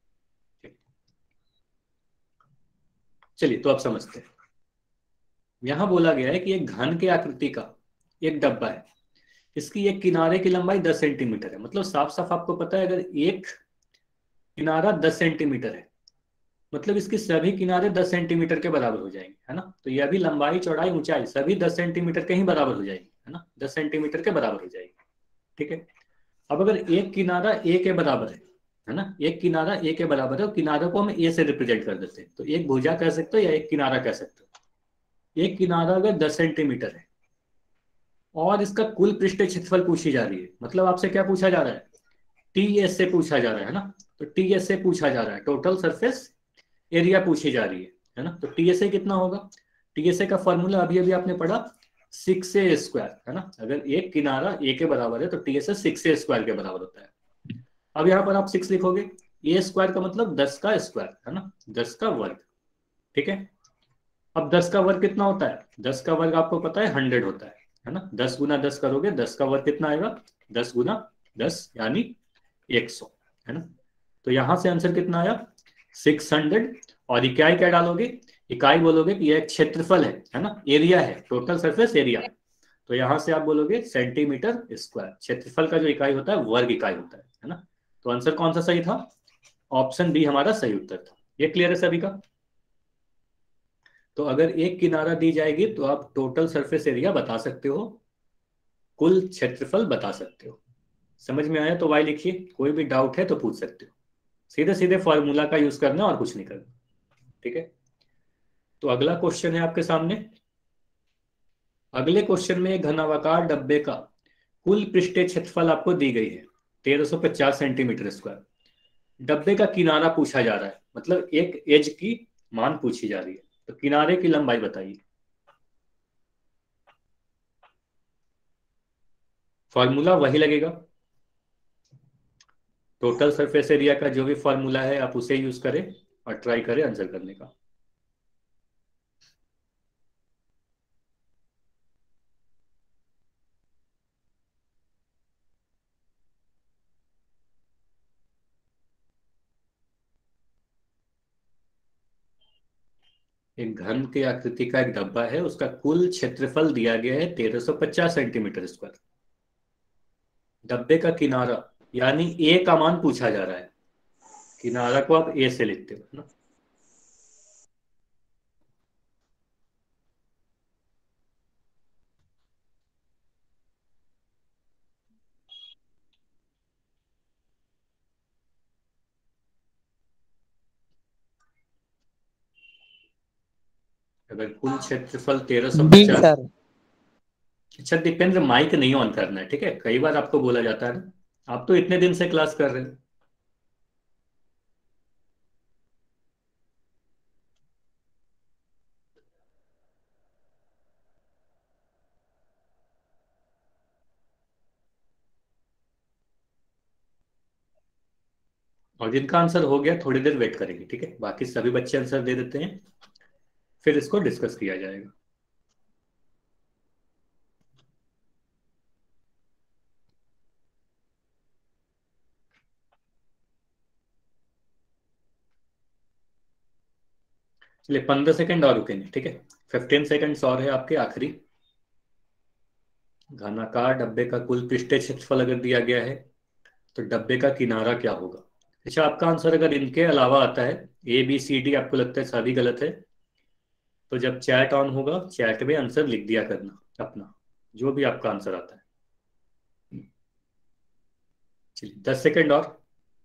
A: चलिए तो आप समझते हैं, यहां बोला गया है कि एक घन के आकृति का एक डब्बा है, इसकी एक किनारे की लंबाई 10 सेंटीमीटर है। मतलब साफ साफ आपको पता है अगर एक किनारा 10 सेंटीमीटर है मतलब इसके सभी किनारे 10 सेंटीमीटर के बराबर हो जाएंगे, है ना। तो यह भी लंबाई चौड़ाई ऊंचाई सभी 10 सेंटीमीटर के ही बराबर हो जाएगी, है ना, 10 सेंटीमीटर के बराबर हो जाएगी, ठीक है। अब अगर एक किनारा ए के बराबर है ना, एक किनारा ए के बराबर है और किनारे को हम ए से रिप्रेजेंट कर देते हैं, तो एक भुजा कह सकते हो या एक किनारा कह सकते हो। एक किनारा अगर 10 सेंटीमीटर है और इसका कुल पृष्ठीय क्षेत्रफल पूछी जा रही है, मतलब आपसे क्या पूछा जा रहा है, टीएस से पूछा जा रहा है ना। तो टीएस से पूछा जा रहा है, टोटल सरफेस एरिया पूछी जा रही है ना। तो टीएसए कितना होगा, टीएसए का फॉर्मूला अभी अभी आपने पढ़ा 6a स्क्वायर, है ना। अगर एक किनारा ए के बराबर है तो टीएसए 6a स्क्वायर के बराबर होता है। अब यहाँ पर आप 6 लिखोगे, ए स्क्वायर का मतलब 10 का स्क्वायर, है ना, 10 का वर्ग, ठीक है। अब 10 का वर्ग कितना होता है, 10 का वर्ग आपको पता है 100 होता है ना। 10 गुना 10 करोगे 10 का वर्ग कितना आएगा, 10 गुना 10 यानी 100, है ना। तो यहां से आंसर कितना आया 600। और इकाई क्या डालोगे, इकाई बोलोगे कि यह क्षेत्रफल है ना, एरिया है, टोटल सरफेस एरिया। तो यहां से आप बोलोगे सेंटीमीटर स्क्वायर, क्षेत्रफल का जो इकाई होता है वर्ग इकाई होता है ना। तो आंसर कौन सा सही था, ऑप्शन बी हमारा सही उत्तर था। ये क्लियर है सभी का। तो अगर एक किनारा दी जाएगी तो आप टोटल सरफेस एरिया बता सकते हो, कुल क्षेत्रफल बता सकते हो। समझ में आया तो वाई लिखिए, कोई भी डाउट है तो पूछ सकते हो। सीधे सीधे फॉर्मूला का यूज करना और कुछ नहीं करना, ठीक है। तो अगला क्वेश्चन है आपके सामने। अगले क्वेश्चन में एक घनावाकार डब्बे का कुल पृष्ठीय क्षेत्रफल आपको दी गई है 1350 सेंटीमीटर स्क्वायर। डब्बे का किनारा पूछा जा रहा है, मतलब एक एज की मान पूछी जा रही है, तो किनारे की लंबाई बताइए। फॉर्मूला वही लगेगा, टोटल सरफेस एरिया का जो भी फॉर्मूला है आप उसे यूज करें और ट्राई करें आंसर करने का। एक घन की आकृति का एक डब्बा है, उसका कुल क्षेत्रफल दिया गया है 1350 सेंटीमीटर स्क्वायर। डब्बे का किनारा यानी ए का मान पूछा जा रहा है, किनारा को आप ए से लिखते हो ना। अगर कुल क्षेत्रफल
B: डी
A: 1350।
B: सर।
A: अच्छा दीपेंद्र, माइक नहीं ऑन करना है, ठीक है? कई बार आपको बोला जाता है ना, आप तो इतने दिन से क्लास कर रहे हैं। और जिनका आंसर हो गया थोड़ी देर वेट करेंगे, ठीक है? बाकी सभी बच्चे आंसर दे देते हैं, फिर इसको डिस्कस किया जाएगा। चलिए 15 सेकंड और रुकेंगे, ठीक है? 15 सेकंड्स और है आपके आखिरी। घनाकार डब्बे का कुल पृष्ठीय क्षेत्रफल अगर दिया गया है तो डब्बे का किनारा क्या होगा? अच्छा, आपका आंसर अगर इनके अलावा आता है, ए बी सी डी आपको लगता है सभी गलत है, तो जब चैट ऑन होगा चैट में आंसर लिख दिया करना अपना, जो भी आपका आंसर आता है। चलिए 10 सेकंड और।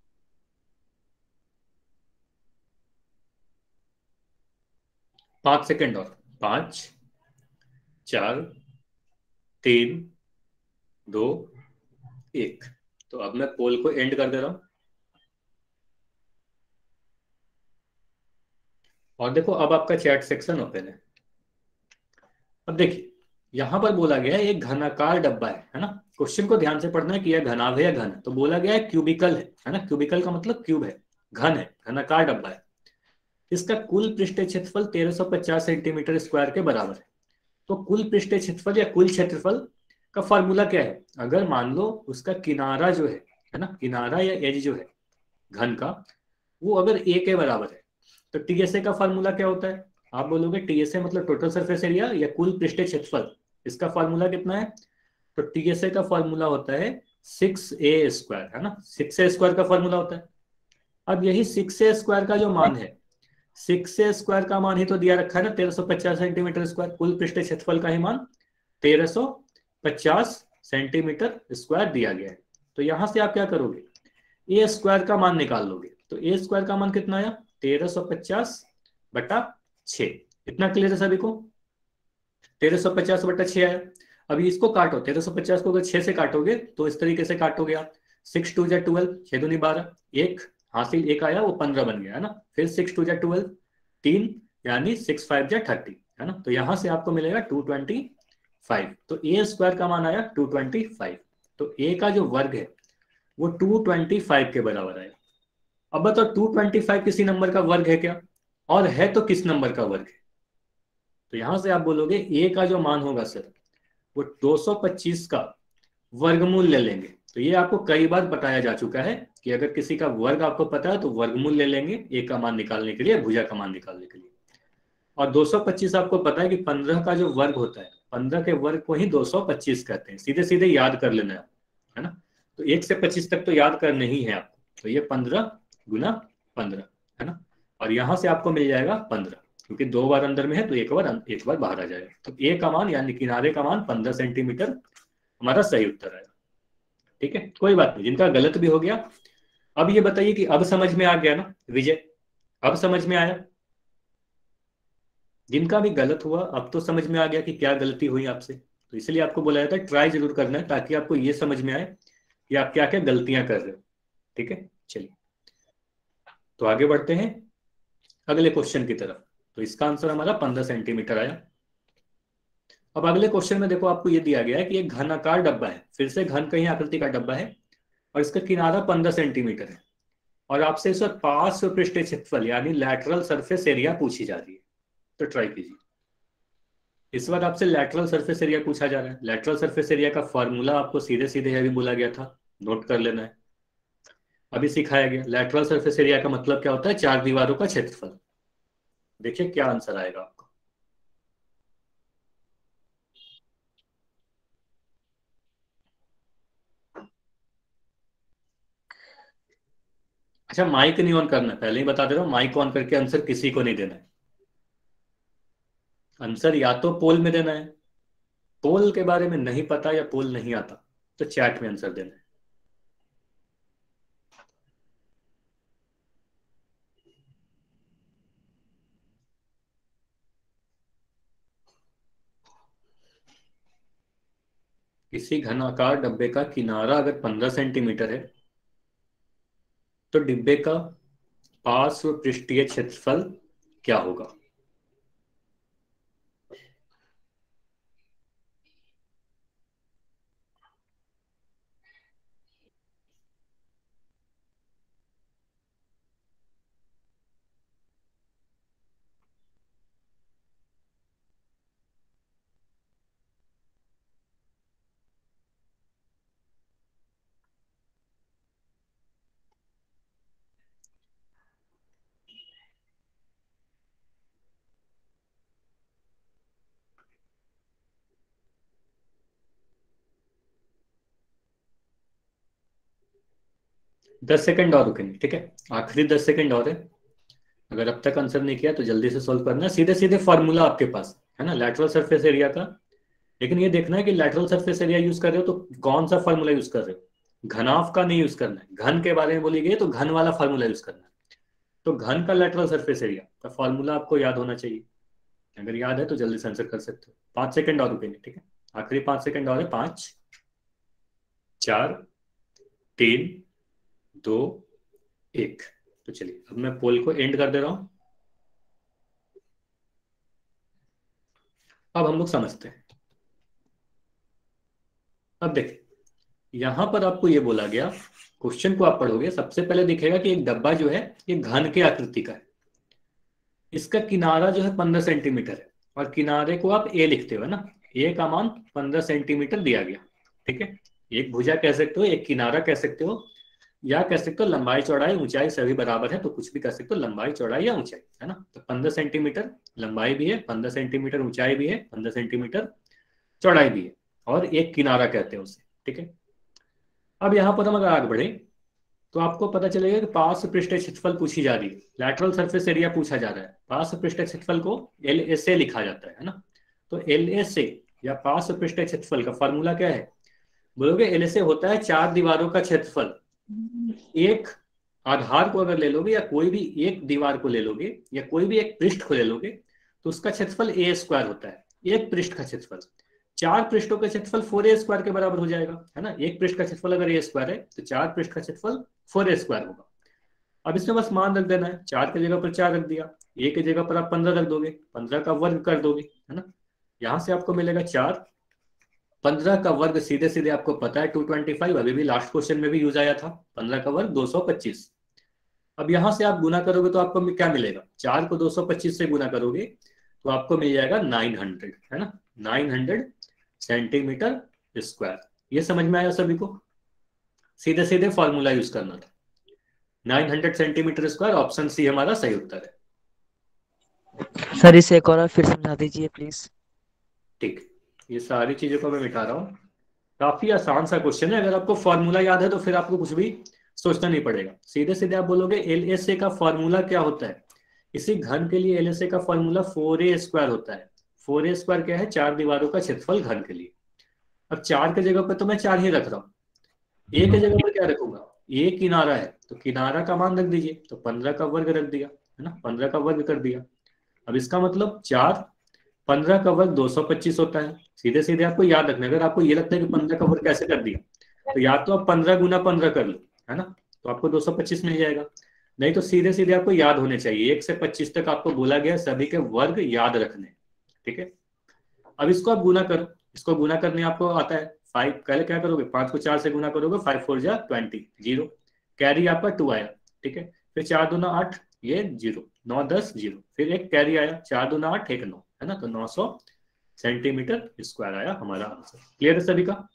A: 5 सेकंड और। 5, 4, 3, 2, 1। तो अब मैं पोल को एंड कर दे रहा हूं। और देखो अब आपका चैट सेक्शन ओपन है। अब देखिए यहां पर बोला गया है एक घनाकार डब्बा है ना? क्वेश्चन को ध्यान से पढ़ना है कि यह घनाभ है या घन है। तो बोला गया है क्यूबिकल है ना? क्यूबिकल का मतलब क्यूब है, घन है, घनाकार डब्बा है। इसका कुल पृष्ठीय क्षेत्रफल 1350 सेंटीमीटर स्क्वायर के बराबर है। तो कुल पृष्ठीय क्षेत्रफल या कुल क्षेत्रफल का फॉर्मूला क्या है? अगर मान लो उसका किनारा जो है ना, किनारा या एज जो है घन का, वो अगर ए के बराबर है, तो टीएसए का फॉर्मूला क्या होता है? आप बोलोगे टीएसए मतलब टोटल सरफेस एरिया या कुल पृष्ठीय क्षेत्रफल, इसका फॉर्मूला कितना है? तो टीएसए का फॉर्मूला होता है 6a² है ना? 6a² का फॉर्मूला होता है। अब यही 6a² का जो मान है, 6a² का मान ही तो दिया रखा है ना 1350 सेंटीमीटर स्क्वायर, कुल पृष्ठीय क्षेत्रफल का ही मान 1350 सेंटीमीटर स्क्वायर दिया गया है। तो यहां से आप क्या करोगे? ए स्क्वायर का मान निकाल लोगे। तो ए स्क्वायर का मान कितना आया? 1350/6। इतना क्लियर है सभी को? 1350/6 आया। अभी इसको काटो, 1350 को अगर 6 से काटोगे तो इस तरीके से काटोगे आप। 6 2 जा 12, 6 दूनी 12, एक हासिल एक आया वो 15 बन गया है ना? फिर 6 2 जा 12, 3 यानी 6 5 जा 30 है ना? तो यहां से आपको मिलेगा 225। तो ए स्क्वायर का मान आया 225। तो ए का जो वर्ग है वो 225 के बराबर आया। अब बताओ 225 किसी नंबर का वर्ग है क्या? और है तो किस नंबर का वर्ग है? तो यहां से आप बोलोगे ए का जो मान होगा सर वो 225 का वर्गमूल ले लेंगे। तो ये आपको कई बार बताया जा चुका है कि अगर किसी का वर्ग आपको पता है तो वर्गमूल ले लेंगे ए का मान निकालने के लिए, भुजा का मान निकालने के लिए। और 225 आपको पता है कि 15 का जो वर्ग होता है, 15 के वर्ग को ही 225 कहते हैं। सीधे सीधे याद कर लेना है ना? तो 1 से 25 तक तो याद करने ही है आपको। तो ये 15 गुना 15 है ना? और यहां से आपको मिल जाएगा 15, क्योंकि 2 बार अंदर में है तो एक बार बाहर आ जाएगा। तो ए का मान यानी किनारे का मान 15 सेंटीमीटर हमारा सही उत्तर आएगा। ठीक है, कोई बात नहीं, जिनका गलत भी हो गया। अब ये बताइए कि अब समझ में आ गया ना विजय? अब समझ में आया? जिनका भी गलत हुआ अब तो समझ में आ गया कि क्या गलती हुई आपसे। तो इसलिए आपको बोला जाता है ट्राई जरूर करना है, ताकि आपको ये समझ में आए कि आप क्या क्या गलतियां कर रहे हो। ठीक है, चलिए तो आगे बढ़ते हैं अगले क्वेश्चन की तरफ। तो इसका आंसर हमारा 15 सेंटीमीटर आया। अब अगले क्वेश्चन में देखो आपको ये दिया गया है कि एक घनाकार डब्बा है, फिर से घन कहीं आकृति का डब्बा है और इसका किनारा 15 सेंटीमीटर है और आपसे इस वक्त पार्श्व पृष्ठीय क्षेत्रफल यानी लैटरल सरफेस एरिया पूछी जा रही है। तो ट्राई कीजिए। इस बार आपसे लैटरल सरफेस एरिया पूछा जा रहा है। लैटरल सरफेस एरिया का फॉर्मूला आपको सीधे सीधे अभी बोला गया था, नोट कर लेना है। अभी सिखाया गया लैटरल सरफेस एरिया का मतलब क्या होता है, चार दीवारों का क्षेत्रफल। देखिए क्या आंसर आएगा आपका। अच्छा, माइक नहीं ऑन करना है, पहले ही बता दे रहा हूं, माइक ऑन करके आंसर किसी को नहीं देना है। आंसर या तो पोल में देना है, पोल के बारे में नहीं पता या पोल नहीं आता तो चैट में आंसर देना है। किसी घनाकार डब्बे का किनारा अगर 15 सेंटीमीटर है तो डिब्बे का पार्श्व पृष्ठीय क्षेत्रफल क्या होगा। दस सेकंड और रुकेंगे, ठीक है, आखिरी 10 सेकंड और है। अगर अब तक आंसर नहीं किया तो जल्दी से सोल्व करना। सीधे सीधे फॉर्मूला आपके पास है ना लैटरल सरफेस एरिया का, लेकिन ये देखना है कि लैटरल सरफेस एरिया यूज कर रहे हो तो कौन सा फॉर्मूला यूज कर रहे हो। घनाफ का नहीं यूज करना है, घन के बारे में बोली गई तो घन वाला फॉर्मूला यूज करना है। तो घन का लैटरल सरफेस एरिया का फॉर्मूला आपको याद होना चाहिए। अगर याद है तो जल्दी से आंसर कर सकते हो। 5 सेकंड और रुकेंगे, ठीक है, आखिरी 5 सेकंड और है। 5 4 3 2 1। तो चलिए अब मैं पोल को एंड कर दे रहा हूं। अब हम लोग समझते हैं। अब देखिए यहां पर आपको ये बोला गया, क्वेश्चन को आप पढ़ोगे सबसे पहले दिखेगा कि एक डब्बा जो है ये घन के आकृति का है। इसका किनारा जो है 15 सेंटीमीटर है और किनारे को आप ए लिखते हो ना, ए का मान 15 सेंटीमीटर दिया गया, ठीक है। एक भुजा कह सकते हो, एक किनारा कह सकते हो, या कह सकते हो लंबाई चौड़ाई ऊंचाई सभी बराबर है तो कुछ भी कह सकते हो, लंबाई चौड़ाई या ऊंचाई, है ना। तो 15 सेंटीमीटर लंबाई भी है, 15 सेंटीमीटर ऊंचाई भी है, 15 सेंटीमीटर चौड़ाई भी है और एक किनारा कहते हैं उसे, ठीक है। अब यहाँ पर हम अगर आगे बढ़े तो आपको पता चलेगा कि पार्श्व पृष्ठीय क्षेत्रफल पूछी जा रही है, लैटरल सरफेस एरिया पूछा जा रहा है। पार्श्व पृष्ठीय क्षेत्रफल को LSA लिखा जाता है ना। तो LSA या पार्श्व पृष्ठीय क्षेत्रफल का फॉर्मूला क्या है, बोलोगे LSA होता है चार दीवारों का क्षेत्रफल। एक आधार को अगर ले लोगे या कोई भी एक दीवार को ले लोगे या कोई भी एक पृष्ठ को ले लोगे तो उसका क्षेत्रफल A² होता है। एक पृष्ठ का क्षेत्रफल, चार पृष्ठों का क्षेत्रफल 4A² के बराबर हो जाएगा, है ना। एक पृष्ठ का क्षेत्रफल अगर A² है तो चार पृष्ठ का क्षेत्रफल 4A² होगा। अब इसमें बस मान रख देना है, 4 की जगह पर 4 रख दिया, ए की जगह पर आप 15 रख दोगे, 15 का वर्ग कर दोगे, है ना। यहां से आपको मिलेगा 4, 15 का वर्ग सीधे सीधे आपको पता है 225, अभी भी लास्ट क्वेश्चन में भी यूज आया था। 15 का वर्ग 225। अब यहां से आप गुना करोगे तो आपको क्या मिलेगा, 4 को 225 से गुना करोगे तो आपको मिल जाएगा 900, है ना, 900 सेंटीमीटर स्क्वायर। ये समझ में आया सभी को, सीधे सीधे फॉर्मूला यूज करना था। 900 सेंटीमीटर स्क्वायर, ऑप्शन सी हमारा सही उत्तर है।
B: सर इसे एक और फिर समझा दीजिए प्लीज।
A: ठीक, ये सारी चीजों को मैं मिटा रहा हूँ। काफी आसान सा क्वेश्चन है, अगर आपको फॉर्मूला याद है तो फिर आपको कुछ भी सोचना नहीं पड़ेगा। सीधे सीधे आप बोलोगे LSA का फॉर्मूला क्या होता है। इसी घन के लिए LSA का फॉर्मूला 4A² होता है। 4A² क्या है, चार दीवारों का क्षेत्रफल घन के लिए। अब 4 की जगह पर तो मैं 4 ही रख रहा हूँ, ए की जगह पर क्या रखूंगा, ए किनारा है तो किनारा का मान रख दीजिए, तो 15 का वर्ग रख दिया, है ना, 15 का वर्ग कर दिया। अब इसका मतलब 4, 15 का वर्ग 225 होता है। सीधे सीधे आपको याद रखना, अगर आपको ये लगता है कि 15 का वर्ग कैसे कर दिया तो या तो आप 15 गुना 15 कर लो, है ना, तो आपको 225 मिल जाएगा। नहीं तो सीधे सीधे आपको याद होने चाहिए। 1 से 25 तक आपको बोला गया सभी के वर्ग याद रखने, ठीक है। अब इसको आप गुना करो, इसको गुना करने आपको आता है 5, पहले क्या करोगे 5 को 4 से गुना करोगे, 5 4 जा 20, 0, कैरी आपका 2 आया, ठीक है। फिर 4 दूना 8, ये 0, 9 10 0, फिर एक कैरी आया 4 दूना 8 1 9, है ना, तो 900 सेंटीमीटर स्क्वायर आया हमारा आंसर। क्लियर है सभी का?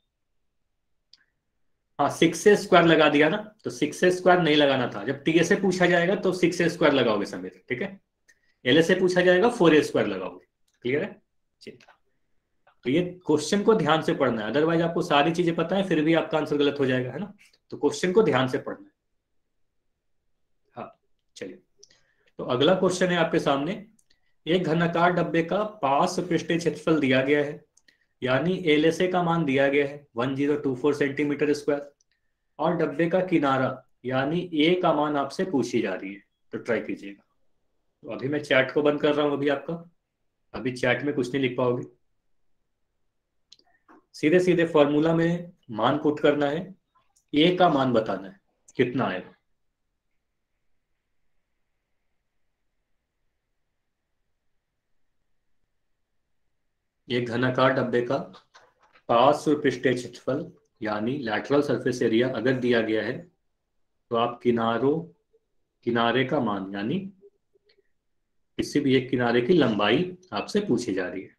A: हाँ 6 से स्क्वायर लगा दिया ना, तो 6 से स्क्वायर नहीं लगाना था। जब टी से पूछा जाएगा तो 6 से स्क्वायर लगाओगे समीर, ठीक है। एल से पूछा जाएगा 4 स्क्वायर लगाओगे। क्लियर है? चलिए, तो ये क्वेश्चन को ध्यान से पढ़ना है, अदरवाइज आपको सारी चीजें पता है फिर भी आपका आंसर गलत हो जाएगा, है ना। तो क्वेश्चन को ध्यान से पढ़ना है। हाँ चलिए, तो अगला क्वेश्चन है आपके सामने। एक घनाकार डब्बे का पास पृष्ठीय क्षेत्रफल दिया गया है, यानी एलएसए का मान दिया गया है 1024 सेंटीमीटर स्क्वायर, और डब्बे का किनारा यानी ए का मान आपसे पूछी जा रही है। तो ट्राई कीजिएगा। तो अभी मैं चैट को बंद कर रहा हूं अभी आपका, अभी चैट में कुछ नहीं लिख पाओगे, सीधे सीधे फॉर्मूला में मान पुट करना है, ए का मान बताना है कितना आएगा। एक घनाकार डब्बे का पार्श्व पृष्ठीय क्षेत्रफल यानी लैटरल सरफेस एरिया अगर दिया गया है, तो आप किनारे का मान यानी किसी भी एक किनारे की लंबाई आपसे पूछी जा रही है।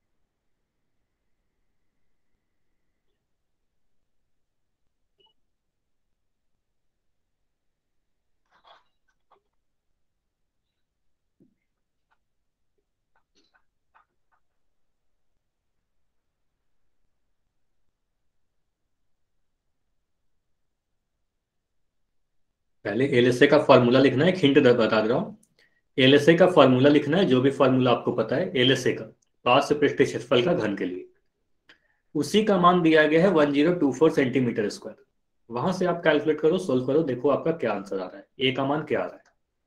A: पहले एलएसए का फॉर्मूला लिखना है, हिंट बता दे रहा हूं। एलएसए का फॉर्मूला लिखना है, जो भी फॉर्मूला आपको पता है एलएसए का, पार्श्व पृष्ठीय क्षेत्रफल का घन के लिए, उसी का मान दिया गया है 1024 सेंटीमीटर स्क्वायर। वहां से आप कैलकुलेट करो, सोल्व करो, देखो आपका क्या आंसर आ रहा है, ए का मान क्या आ रहा है।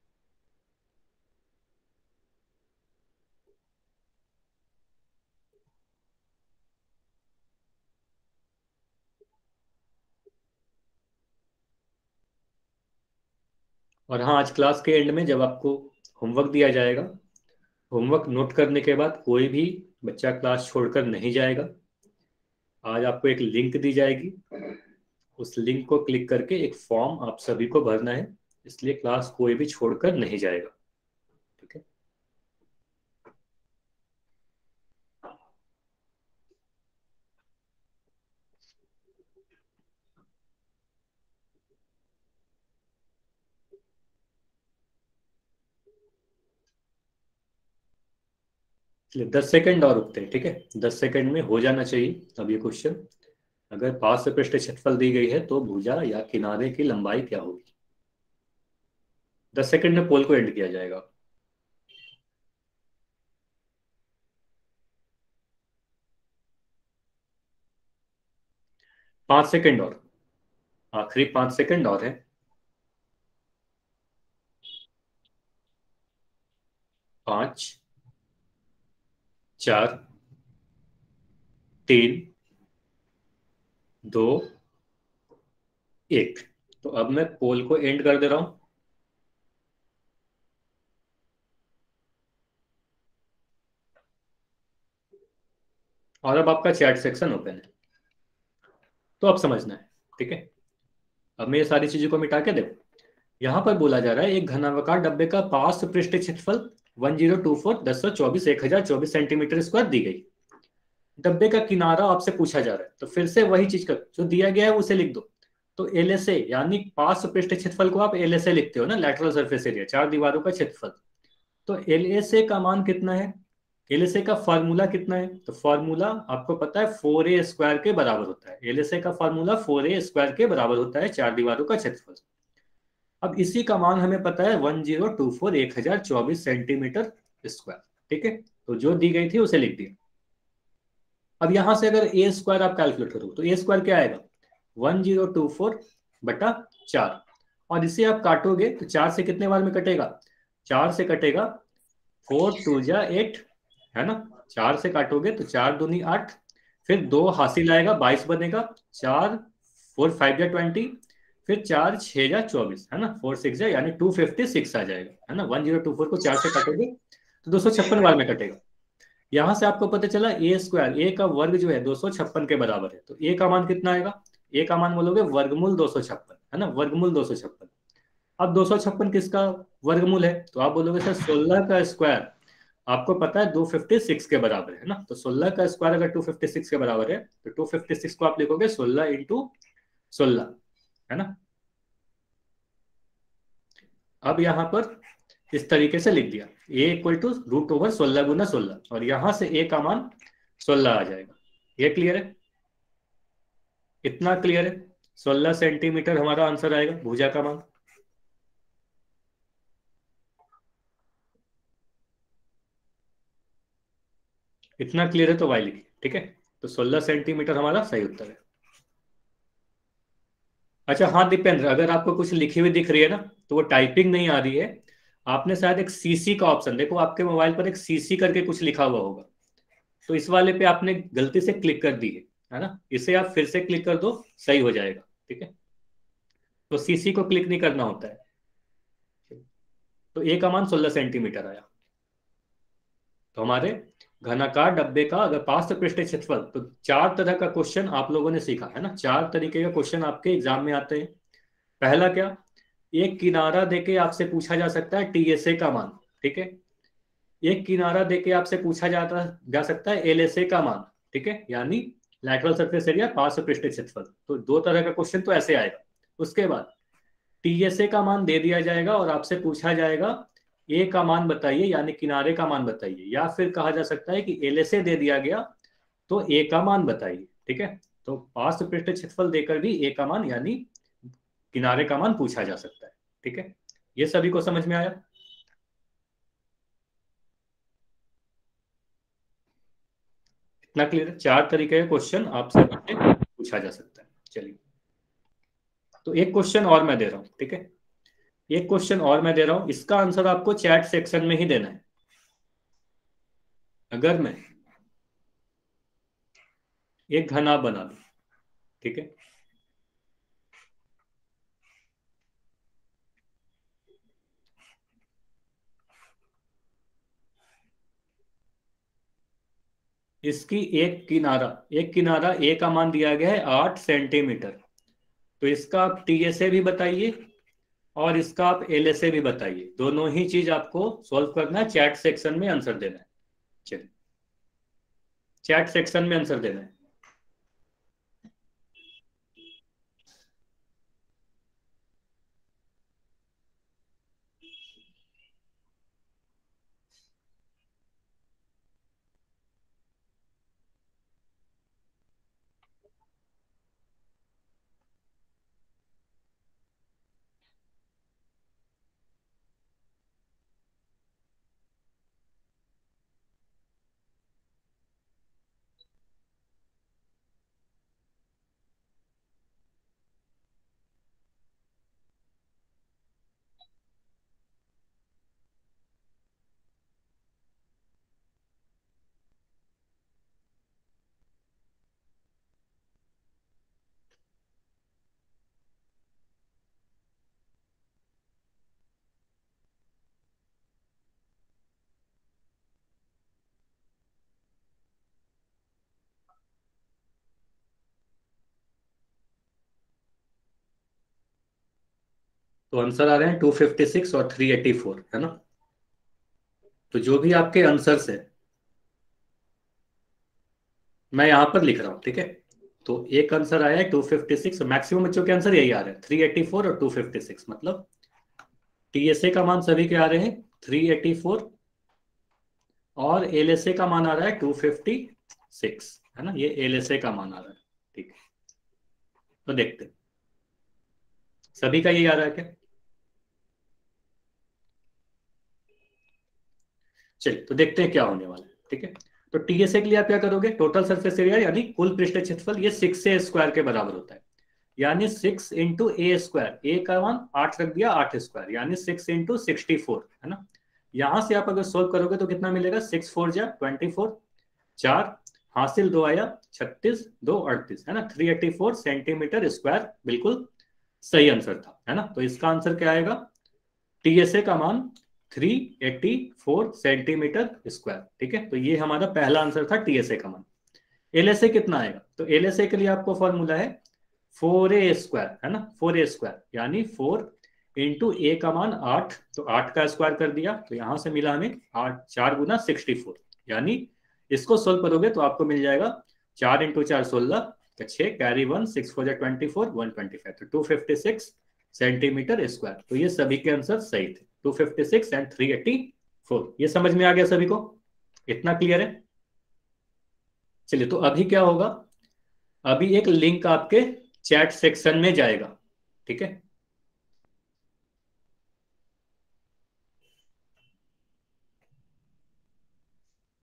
A: और हाँ, आज क्लास के एंड में जब आपको होमवर्क दिया जाएगा, होमवर्क नोट करने के बाद कोई भी बच्चा क्लास छोड़कर नहीं जाएगा। आज आपको एक लिंक दी जाएगी, उस लिंक को क्लिक करके एक फॉर्म आप सभी को भरना है, इसलिए क्लास कोई भी छोड़कर नहीं जाएगा, ठीक है। चलिए 10 सेकंड और रुकते हैं, ठीक है। 10 सेकंड में हो जाना चाहिए अब ये क्वेश्चन। अगर पार्श्व पृष्ठीय क्षेत्रफल दी गई है तो भुजा या किनारे की लंबाई क्या होगी। 10 सेकंड में पोल को एंड किया जाएगा। 5 सेकंड और, आखिरी 5 सेकंड और है। 5 4 3 2 1। तो अब मैं पोल को एंड कर दे रहा हूं। और अब आपका चैट सेक्शन ओपन है, तो अब समझना है, ठीक है। अब मैं ये सारी चीजों को मिटा के देखो, यहां पर बोला जा रहा है एक घनाकार डब्बे का पार्श्व पृष्ठीय क्षेत्रफल 1024 1024 1024 सेंटीमीटर स्क्वायर दी गई। डब्बे का किनारा आपसे पूछा जा रहा है, तो फिर से वही चीज कर, जो दिया गया है उसे लिख दो। तो एलएसए यानी पार्श्व पृष्ठीय क्षेत्रफल को आप एलएसए लिखते हो ना, लैटरल सरफेस एरिया, चार दीवारों का क्षेत्रफल। तो एलएसए का मान कितना है, एलएसए का फॉर्मूला कितना है, तो फॉर्मूला आपको पता है 4a स्क्वायर के बराबर होता है। एलएसए का फॉर्मूला 4a स्क्वायर के बराबर होता है, चार दीवारों का क्षेत्रफल। अब इसी का मान हमें पता है 1024 1024 सेंटीमीटर स्क्वायर, ठीक है। तो जो दी गई थी उसे लिख दिया। अब यहां से अगर ए स्क्वायर आप कैलकुलेट करो तो ए स्क्वायर क्या आएगा 1024 बटा 4, और इसे आप काटोगे तो 4 से कितने बार में कटेगा, 4 से कटेगा 4 2 जा 8, है ना। 4 से काटोगे तो 4 दूनी 8, फिर 2 हासिल आएगा 22 बनेगा, 4 4 5 जा 20, फिर 4 6 या 24 है ना, 4 6 या यानी 256 आ जाएगा है ना। 1024 को 4 से काटोगे तो 256 बार में कटेगा। यहां से आपको पता चला ए स्क्वायर, ए का वर्ग जो है 256 के बराबर है, तो ए का मान कितना आएगा? ए का मान बोलोगे वर्गमूल 256 है ना, वर्गमूल 256। अब 256 किसका वर्गमूल है? तो आप बोलोगे सर 16 का स्क्वायर आपको पता है 256 के बराबर है ना, तो 16 का स्क्वायर अगर 256 के बराबर है तो 256 को आप लिखोगे 16 इंटू 16 है ना। अब यहां पर इस तरीके से लिख दिया, A equal to root over 16 गुना 16, और यहां से ए का मान 16 आ जाएगा। ये क्लियर है? इतना क्लियर है? 16 सेंटीमीटर हमारा आंसर आएगा, भुजा का मान। इतना क्लियर है तो वाई लिखिए, ठीक है। तो 16 सेंटीमीटर हमारा सही उत्तर है। अच्छा हाँ दीपेंद्र, अगर आपको कुछ लिखी हुई दिख रही है ना तो वो टाइपिंग नहीं आ रही है, आपने शायद एक सीसी का ऑप्शन, देखो आपके मोबाइल पर एक सीसी करके कुछ लिखा हुआ होगा, तो इस वाले पे आपने गलती से क्लिक कर दी है ना, इसे आप फिर से क्लिक कर दो, सही हो जाएगा, ठीक है। तो सीसी को क्लिक नहीं करना होता है। तो ए का मान 16 सेंटीमीटर आया। तो हमारे घनाकार डब्बे का अगर पार्श्व पृष्ठीय क्षेत्रफल, तो 4 तरह का क्वेश्चन आप लोगों ने सीखा है ना, 4 तरीके का क्वेश्चन आपके एग्जाम में आते हैं। पहला क्या, एक किनारा देके आपसे पूछा जा सकता है टीएसए का मान, ठीक है। एक किनारा देके आपसे पूछा जा सकता है एलएसए का मान, ठीक है, यानी लैटरल सरफेस एरिया, पार्श्व पृष्ठीय क्षेत्रफल। तो 2 तरह का क्वेश्चन तो ऐसे आएगा। उसके बाद टीएसए का मान दे दिया जाएगा और आपसे पूछा जाएगा ए का मान बताइए, यानी किनारे का मान बताइए, या फिर कहा जा सकता है कि एलएसए दे दिया गया तो ए का मान बताइए, ठीक है। तो पार्श्व पृष्ठीय क्षेत्रफल देकर भी ए का मान यानी किनारे का मान पूछा जा सकता है, ठीक है। ये सभी को समझ में आया? इतना क्लियर? 4 तरीके के क्वेश्चन आपसे पूछा जा सकता है। चलिए, तो एक क्वेश्चन और मैं दे रहा हूं, ठीक है, एक क्वेश्चन और मैं दे रहा हूं, इसका आंसर आपको चैट सेक्शन में ही देना है। अगर मैं एक घना बना दूं, ठीक है, इसकी एक किनारा ए का मान दिया गया है 8 सेंटीमीटर, तो इसका आप टीएसए भी बताइए और इसका आप एलएसए भी बताइए, दोनों ही चीज आपको सॉल्व करना है, चैट सेक्शन में आंसर देना है। चलिए, चैट सेक्शन में आंसर देना है। तो आंसर आ रहे हैं 256 और 384 है ना। तो जो भी आपके आंसर्स है मैं यहां पर लिख रहा हूं, ठीक है। तो एक आंसर आया है 256, मैक्सिमम बच्चों के आंसर यही आ रहे हैं 384 और 256, मतलब टीएसए का मान सभी के आ रहे हैं 384 और एलएसए का मान आ रहा है 256 है ना, ये एलएसए का मान आ रहा है, ठीक है। तो देखते हैं सभी का यही आ रहा है क्या। चलिए तो देखते हैं क्या होने वाला है, ठीक है। तो टीएसए के लिए आप क्या करोगे, टोटल सरफेस एरिया यानी कुल पृष्ठीय क्षेत्रफल, ये 6 ए स्क्वायर के बराबर होता है, यानी 6 इंटू ए स्क्वायर, ए का मान 8 रख दिया, 8 स्क्वायर यानी 6 इंटू 64 है ना। यहां से आप अगर सोल्व करोगे तो कितना मिलेगा, 6 4 जा 24, 4 हासिल 2 आया 36, 2 38 है ना, 384 सेंटीमीटर स्क्वायर बिल्कुल सही आंसर था, है ना। तो इसका आंसर क्या आएगा, टीएसए का मान 384 सेंटीमीटर स्क्वायर। ठीक है, तो ये हमारा पहला आंसर था टीएसए का मान। एलएसए कितना आएगा, तो एलएसए के लिए आपको फॉर्मूला है 4a स्क्वायर, है ना, 4a स्क्वायर यानी 4 इंटू ए का मान 8, तो 8 का स्क्वायर कर दिया, तो यहां से मिला हमें 8, 4 गुना 64, यानी इसको सोल्व करोगे तो आपको मिल जाएगा 4 इंटू 4 16, 6 कैरी 1, 6 4 24, 125, तो 256 सेंटीमीटर स्क्वायर। तो ये सभी के आंसर सही थे, 256 एंड 384। ये समझ में आ गया सभी को, इतना क्लियर है। चलिए, तो अभी क्या होगा, अभी एक लिंक आपके चैट सेक्शन में जाएगा, ठीक है।